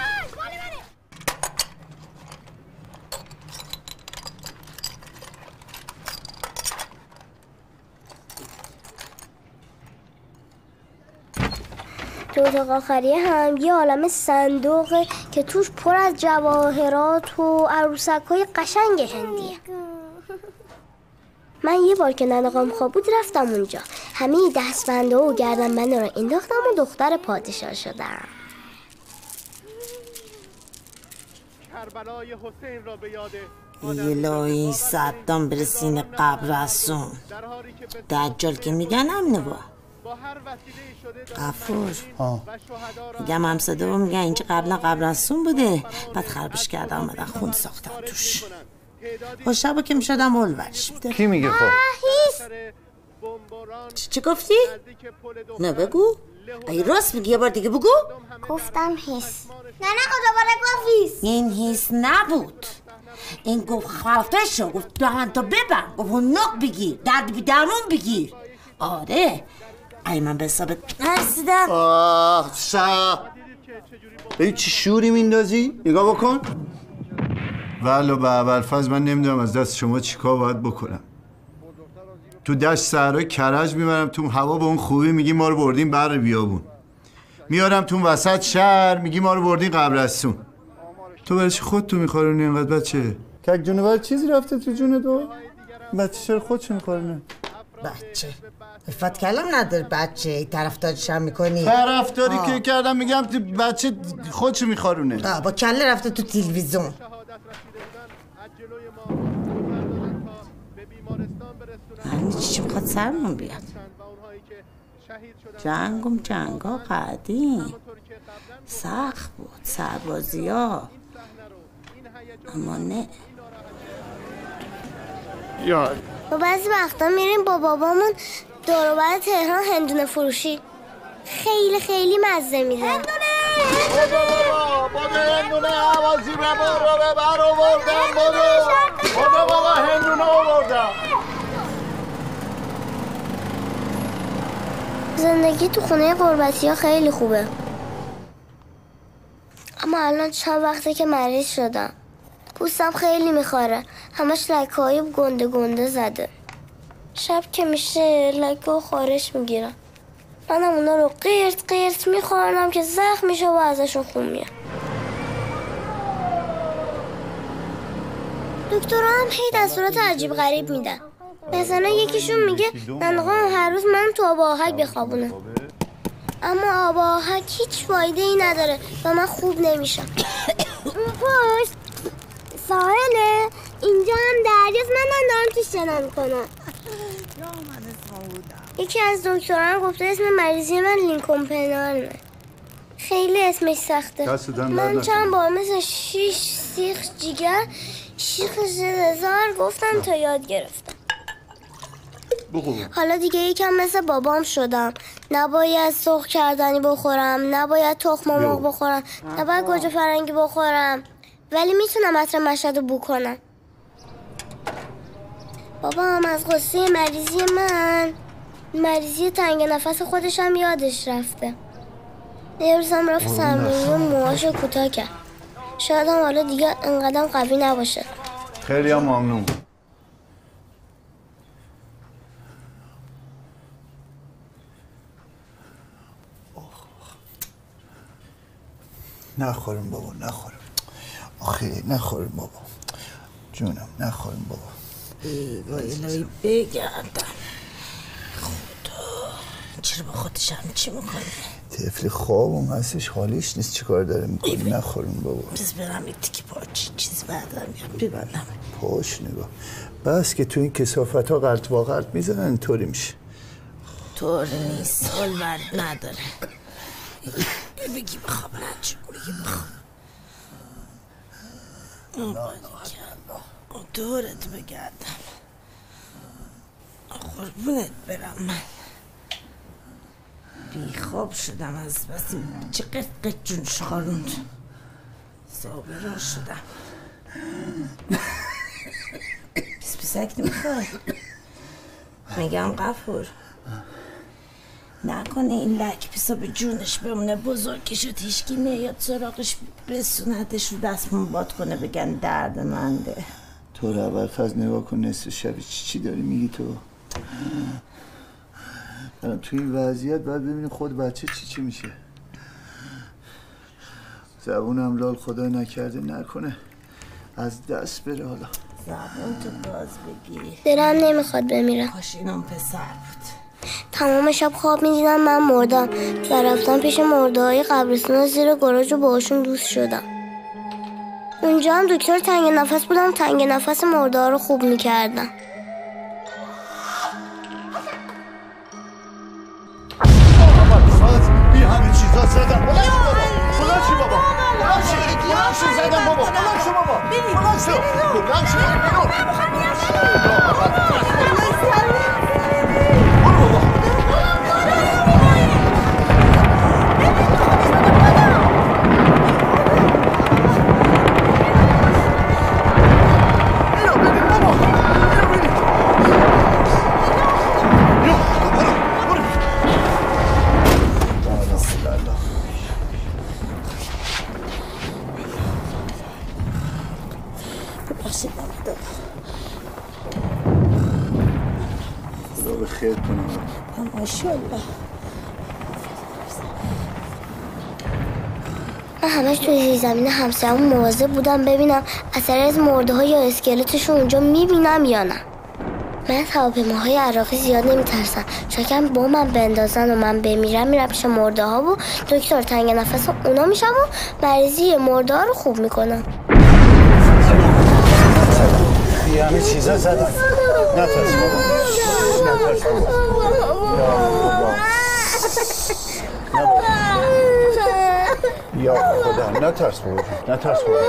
تو اتاق آخریه هم یه عالم صندوقه که توش پر از جواهرات و عروسک‌های قشنگ هندیه. من یه بار که ننقام خواب بود رفتم اونجا، همه دستبنده و گردنبنده رو انداختم و دختر پادشاه شدم. کربلای حسین را به یاد الهی صدام برسین قبر رسون. دجال که میگن امنه با غفور میگم همساده با میگن اینجا قبلا قبرستون بوده، بعد خرابش کردن آمدن خون ساختن توش. خب شبا که میشدم اولورش میده. کی میگه خب؟ چی گفتی؟ نه بگو. ای راست میگی، یه بار دیگه بگو. گفتم هیس. نه خدا باره گفت هیس. این هیس نبود، این گفت خفه شو، گفت دهن تو ببند، گفت نق بگیر، درد بی درمون بگیر. آره ای من به حسابت نرسیدم. آه شا ای چی شوری میندازی؟ نگاه بکن. ولو به ابوالفضل من نمیدونم از دست شما چیکار باید بکنم. تو دشت صحرای کرج میبرم تو هوا به اون خوبی میگی ما رو بردیم بر بیابون، میارم تو وسط شهر میگی ما رو بردیم قبرستون. تو برای چی خودتو میخورونی اینقدر بچه؟ که جونور چیزی رفته تو جون تو؟ بچه چرا خودشو میخورونه؟ بچه افت کلام نداره بچه طرفداریش هم میکنی؟ طرفداری که کردم میگم بچه خودشو میخورونه. با کله رفته تو تلویزیون. همین چی بخواد سرمون بیاد؟ جنگا قدیم سخت بود، سربازی ها، اما نه. و بعضی وقتا میریم با بابامون دور و بر تهران هندونه فروشی. خیلی مزه میده. هندونه عوضی رو ببر آوردم. بابا هندونه آوردم. زندگی تو خونه قربتی‌ها خیلی خوبه، اما الان چند وقته که مریض شدم. پوستم خیلی میخوره، همش لکه‌های گنده زده. شب که میشه لکه و خارش میگیرم. منم اونا رو قیرت میخورنم که زخم میشه و ازشون خون میاد. دکترها هم هی دستورات عجیب غریب میدن. مثلا یکیشون میگه ننقام هر روز من تو آب آهک بخوابونه، اما آب آهک هیچ فایده ای نداره و من خوب نمیشم. اون پشت ساحله، اینجا هم دریاست، من دارم توش شنا میکنم. یکی از دکتران گفته اسم مریضی من لینکن پنالمه. خیلی اسمش سخته. من چند بار مثل 6 سیخ جیگر شیخ زدزار گفتم تا یاد گرفتم. حالا دیگه یکم مثل بابام شدم. نباید سرخ کردنی بخورم، نباید تخم مرغ بخورم، نباید گوجه فرنگی بخورم، ولی میتونم عطر مشهد رو بو کنم. بابا هم از قصه مریضی تنگ نفس خودش هم یادش رفته. یه روزم رفت سرمایه و موهاشو کوتاه کرد. شاید هم حالا دیگه انقدر قوی نباشه. خیلی هم ممنون. نخوریم بابا، نخوریم. آخه نخوریم بابا جونم، نخوریم بابا. ای وای الهی بگردم. خدا چرا باشه با خودش هم چی میکنه؟ طفل خواب هستش حالیش نیست چیکار داره میکنه نخورون بابا. بس برم یک تیکی پاچی چیز بردارم ببندم. پاش نگاه بس که تو این کثافت ها غلط با غلط میزنن اینطوری میشه. طور نیست سال برد نداره. بگی بخواب نچه بگی بخواب دورت بگردم قربونت برم من بیخواب شدم از بس چه قط جون شخاروند زابران شدم پسک نمیخواد میگم غفور نکنه این لک پیسا به جونش بمونه بزرگ شد هیچکی میاد سراغش بسوندش رو دستمون باد کنه بگن درد منده. تو رو اول فاز نگاه کن نصف شبی چی داری میگی تو؟ الان تو این وضعیت باید ببینی خود بچه چی میشه. زبونم لال خدا نکرده نکنه از دست بره حالا. زبون تو باز بگی دلم نمیخواد بمیرم. کاش اینم پسر بود. تمام شب خواب میدیدم من مردم و رفتم پیش مرده های قبرستان زیر گاراژ و باشون دوست شدم. اونجا هم دکتر تنگ نفس بودم تنگ نفس مرده ها رو خوب میکردم. بی همه چیزا زدم بلند شو بابا بلند شو زدم بابا بلند شو بابا بلند شو خیر کنم ماشاءالله. من همش توی زمین همسرمون مواظب بودم ببینم اثری از مرده ها یا اسکلتشون اونجا میبینم یا نه. من از هواپیماهای عراقی زیاد نمیترسم. شکم با من بندازن و من بمیرم میرم پیش مرده ها و دکتر تنگ نفس اونا میشم و مریضی مرده ها رو خوب میکنم. بی همه چیزا زدم نترس بابا نترس یا خدا نترس بابا نترس بابا.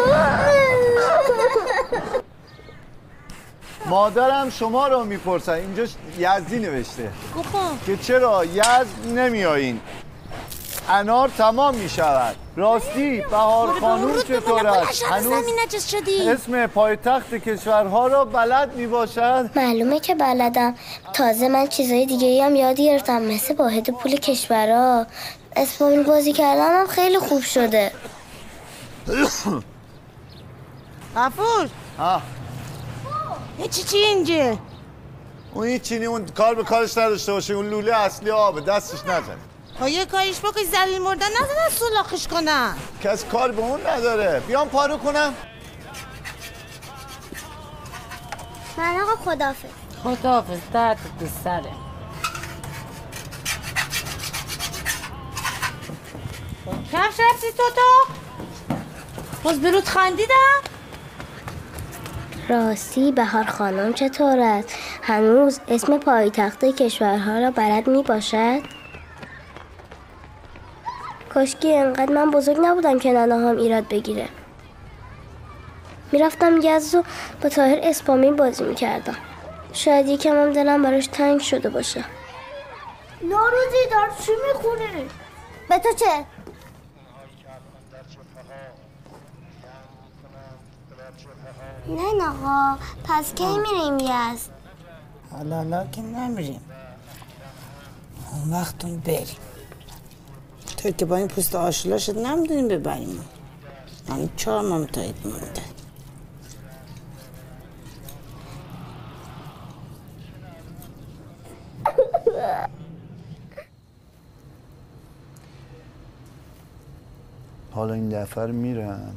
مادرم شما رو میپرسن اینجا یزدی نوشته که چرا یزد نمیایین انار تمام میشود. راستی بهار خانوم چطور است؟ هنوز اسم پایتخت کشورها را بلد میباشد؟ معلومه که بلدم. تازه من چیزای دیگه هم یاد گرفتم مثل واحد پول کشورها. اسپانیول بازی کردنم خیلی خوب شده. غفور چی اینجا؟ اون هیچی اون کار به کارش نداشته باشه. اون لوله اصلی آبه دستش نزنه. یه کاریش بکنی زلیل مردن نزدن سلاخش کنن. کس کار به اون نداره. بیام پارو کنم. من آقا خداحافظ. خداحافظ درد به سره. کفش رفتی تو؟ باز برود خندیدم؟ راستی بهار خانم چطور است؟ هنوز اسم پایتخت کشورها را بلد می باشد؟ کاشکی انقدر من بزرگ نبودم که ننه هم ایراد بگیره. میرفتم یزد و با طاهر اسپامین بازی میکردم. شاید یکم هم دلم براش تنگ شده باشه. ناروزی دار چی میخونه؟ به تو چه؟ نه آقا پس کی میریم یزد؟ حالا که نمیریم اون وقتون بریم. تو که با این پوست آشلا شد نمیدونیم ببریم. من 4 ماه تا عید مونده. حالا این دفعه میرم.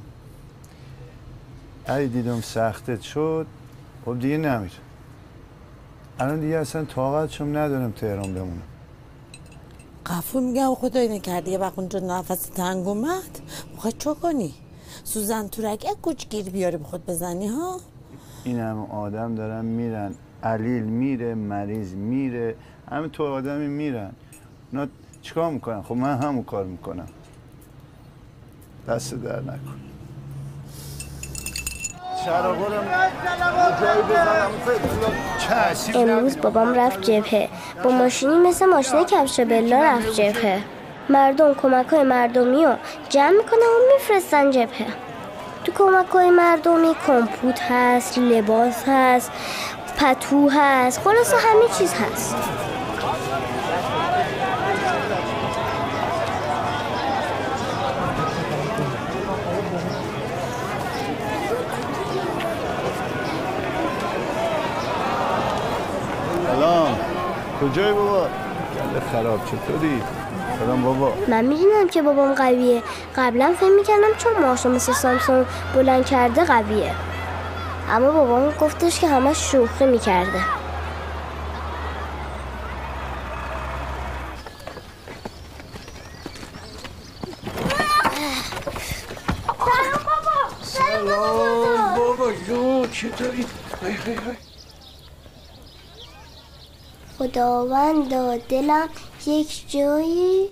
اگه دیدم سختت شد خب دیگه نمیرم. الان دیگه اصلا طاقتشم ندارم تهران بمونم. قفول میگم خدای نکرده یه وقت اونجا نفس تنگ اومد میخوای چو کنی؟ سوزن تورک یک کچ گیر بیاری به خود بزنی ها؟ این همه آدم دارن میرن، علیل میره، مریض میره، همه تو آدمی میرن. اونا چیکار میکنن؟ خب من همون کار میکنم. دست در نکن. امروز بابام رفت جبهه، با ماشینی مثل ماشین کفش بلا رفت جبهه. مردم کمک‌های مردمی رو جمع میکنن و میفرستن جبهه. تو کمک‌های مردمی کمپوت هست، لباس هست، پتو هست، خلاصه همه چیز هست. سلام، کجایی بابا؟ گله خراب، چطوری؟ سلام بابا. من میدونم که بابام قویه. قبلا فهم میکردم چون ماشو مثل سامسون بلند کرده قویه. اما بابام گفتش که همش شوخی میکرده. سلام بابا جو، چطوری؟ خداوند دلم یک جایی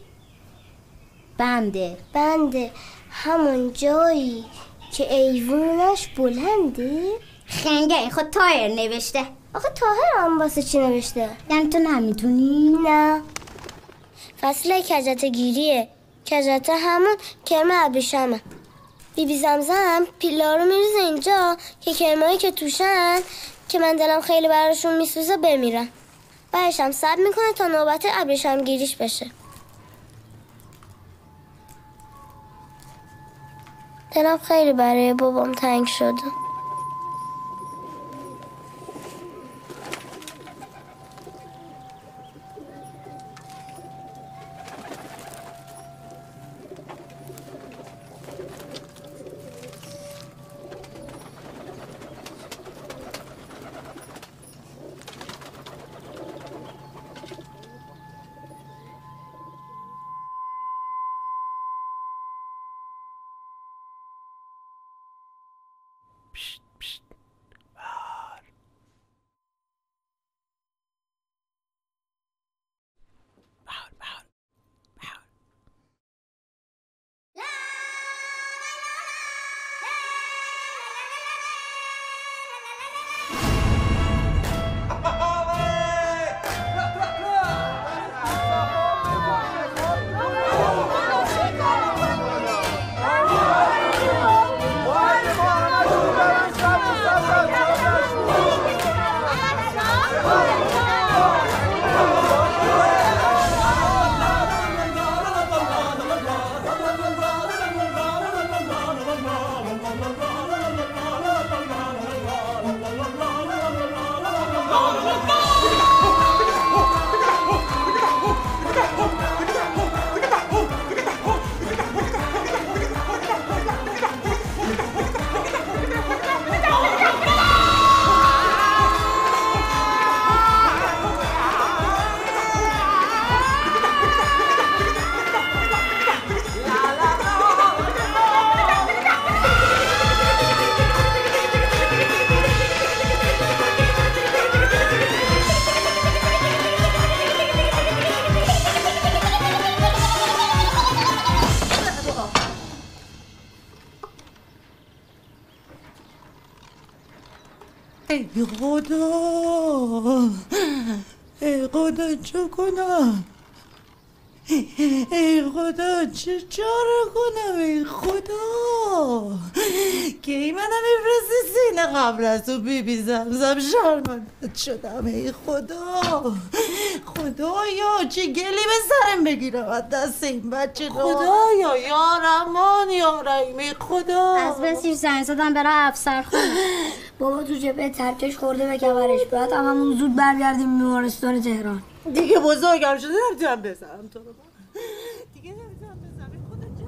بنده همون جایی که ایوونش بلنده. خنگه این خود تایر نوشته. آخه تاهر هم واسه چی نوشته؟ یعنی تو نمیتونی؟ نه، فصل کجت گیریه. کجت همون کرم ابریشمه. بیبی زمزم پیلا رو میریزه اینجا که کرمایی که توشن که من دلم خیلی براشون میسوزه بمیرن. بعدش هم صبر میکنه تا نوبت ابریشم گیریش بشه. دلم خیلی برای بابام تنگ شده. ای خدا چه کنم؟ ای خدا چه چاره کنم؟ ای خدا که ای منم میفرستی سینه قبل از تو بیبی زمزم شرمندت شدم. ای خدا خدایا چه گلی به سرم بگیرم از دست این بچه. خدایا یا رحمان یا رحیم. ای خدا از بسیر زنگ زدم برای افسر خونه. بابا تو جبهه ترکش خورده به کمرش. باید همون زود برگردیم بیمارستان تهران. دیگه بزرگم شده نمیتونم بزنم تو رو. دیگه نمیتونم بزنم. خدا چه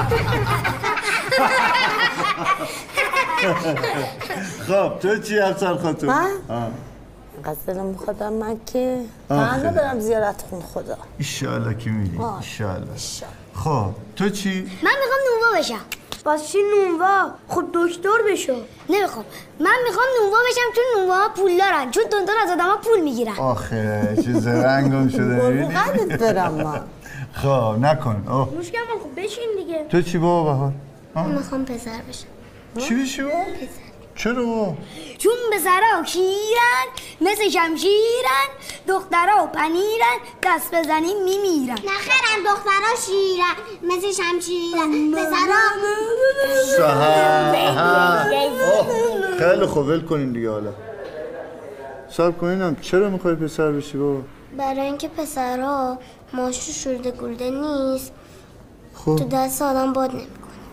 خب تو چی افسر خاتون؟ من؟ قصدم میخوادم من که تنها برم زیارت خون خدا. ایشالله که میری ایشالله. خب تو چی؟ من میخوام نونوا بشم. باز چی نونوا؟ خب دکتر بشو. نمیخوام. من میخوام نونوا بشم چون نونوا پول دارن، چون دندان از آدما پول میگیرن. آخه چه زرنگم شده میبینی؟ قدت برم من. خب نکن. مشکل من خب بشین دیگه. تو چی بابا بهار؟ من میخوام پسر بشم. چی بشی بابا؟ پسر. چرا؟ چون پسرا شیرن مثل شمشیرن، دخترا پنیرن دست بزنیم میمیرن. نخرن دخترا شیرن مثل شمشیرن، پسرا خیلی خوب ول کنین دیگه. حالا صبر کنینم. چرا میخوای پسر بشی بابا؟ برای اینکه پسرا ماشو شورده گلده نیست. خب تو دست آدم باد نمیکنه.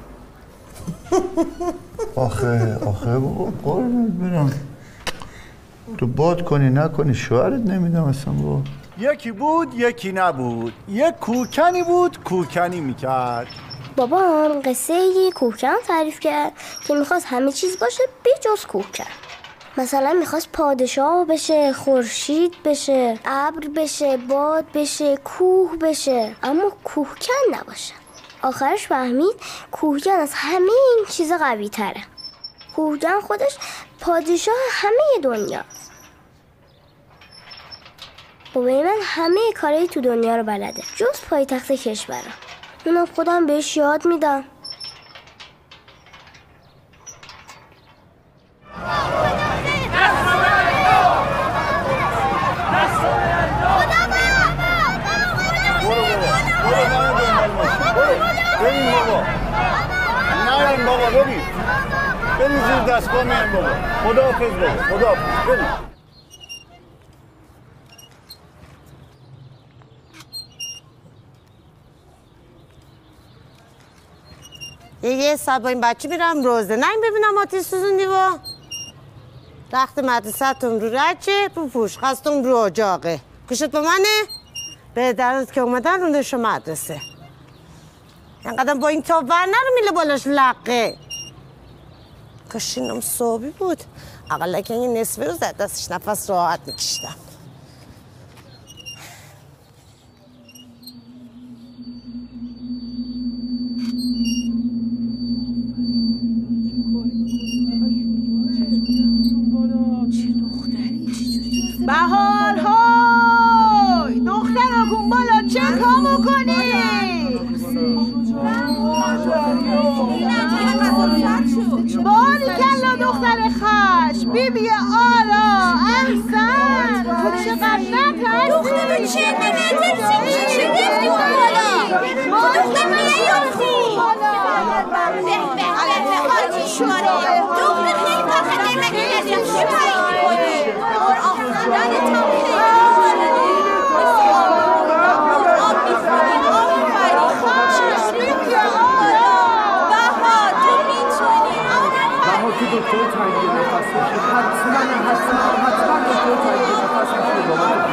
آخه بابا قربونت برم. تو باد کنی نکنی شوهرت نمیدم اصلا بابا. یکی بود یکی نبود، یک کوکنی بود کوکنی میکرد. بابام قصه یه کوکن تعریف کرد که میخواست همه چیز باشه به جز کوکن. مثلا میخواست پادشاه بشه، خورشید بشه، ابر بشه، باد بشه، کوه بشه، اما کوکن نباشه. آخرش فهمید کوهکن از همه این چیزا قوی تره. کوهکن خودش پادشاه همه دنیاست. بابای من همه کارهای تو دنیا رو بلده جز پایتخت کشورم. اونم خودم بهش یاد میدم. بریم بابا. نریم بابا بریم. بریم زیر دستگاه میریم بابا. خداحافظ بابا. خداحافظ. بریم. یه ساعت با این بچه میرم روزه نیم ببینم آتیش سوزوندی با رخت مدرسه تون رو رچه پوپوش خواستم رو اجاقه کشت با منه به درست که اومدن رو نشو مدرسه اینقدر با این تاب ور نرو میله بالاش لقه کشینم صبحی بود اقلا که این نصفه رو زد دستش نفس راحت میکشتم بهار های دختر کن بالا چه کامو کنی باری کلا دختر خش بیبی آلا احسن چقدر نترسی دختر چه نمیترسی چه گفتی بالا دختر میلیونی آتی شواره دختر خیلی کار نمیکنی چی پایی کنی آفرین تام که دکتر تنگی نفس بشه حتما دکتر تنگی نفس بشه بابا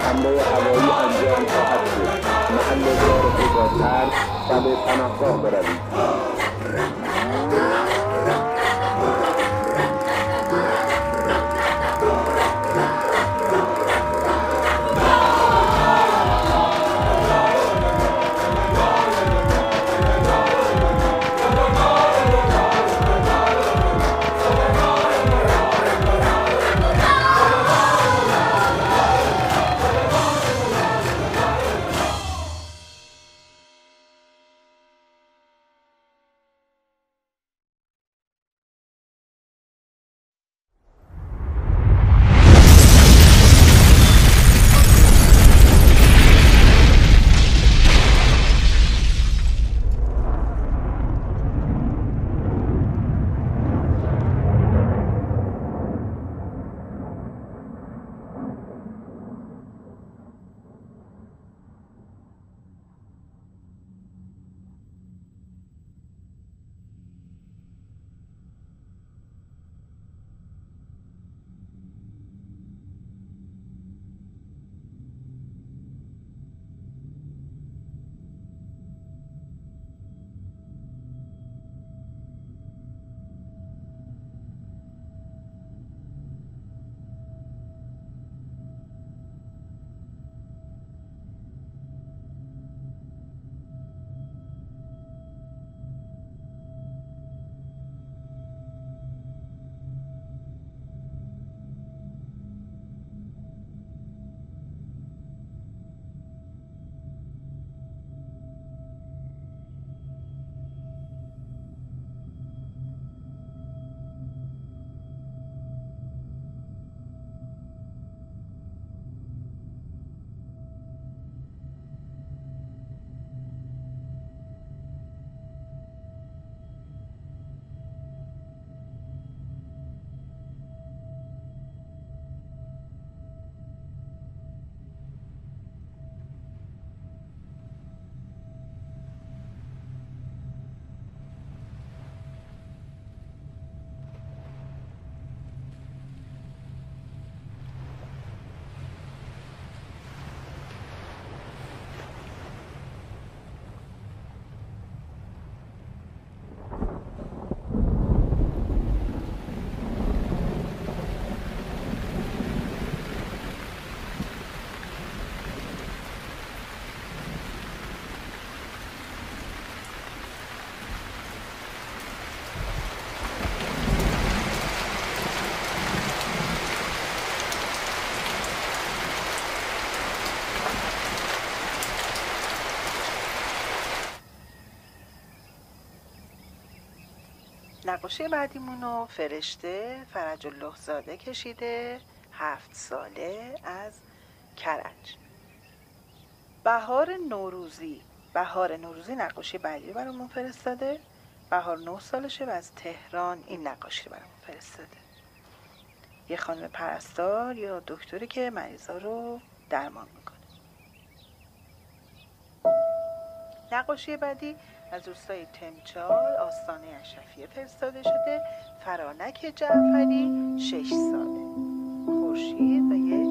حمله هوایی انجام خواهد شد. محل کار خود را ترک و به پناهگاه بروید. نقاشی بعدیمونو فرشته فرج الله زاده کشیده، 7 ساله، از کرج. بهار نوروزی نقاشی بعدی برامون فرستاده. بهار 9 سالشه و از تهران این نقاشی رو برامون فرستاده. یه خانم پرستار یا دکتری که مریضا رو درمان میکنه. نقاشی بعدی از روستای تمچال آستانه اشرفیه فرستاده شده. فرانک جعفری 6 ساله، خورشید و یه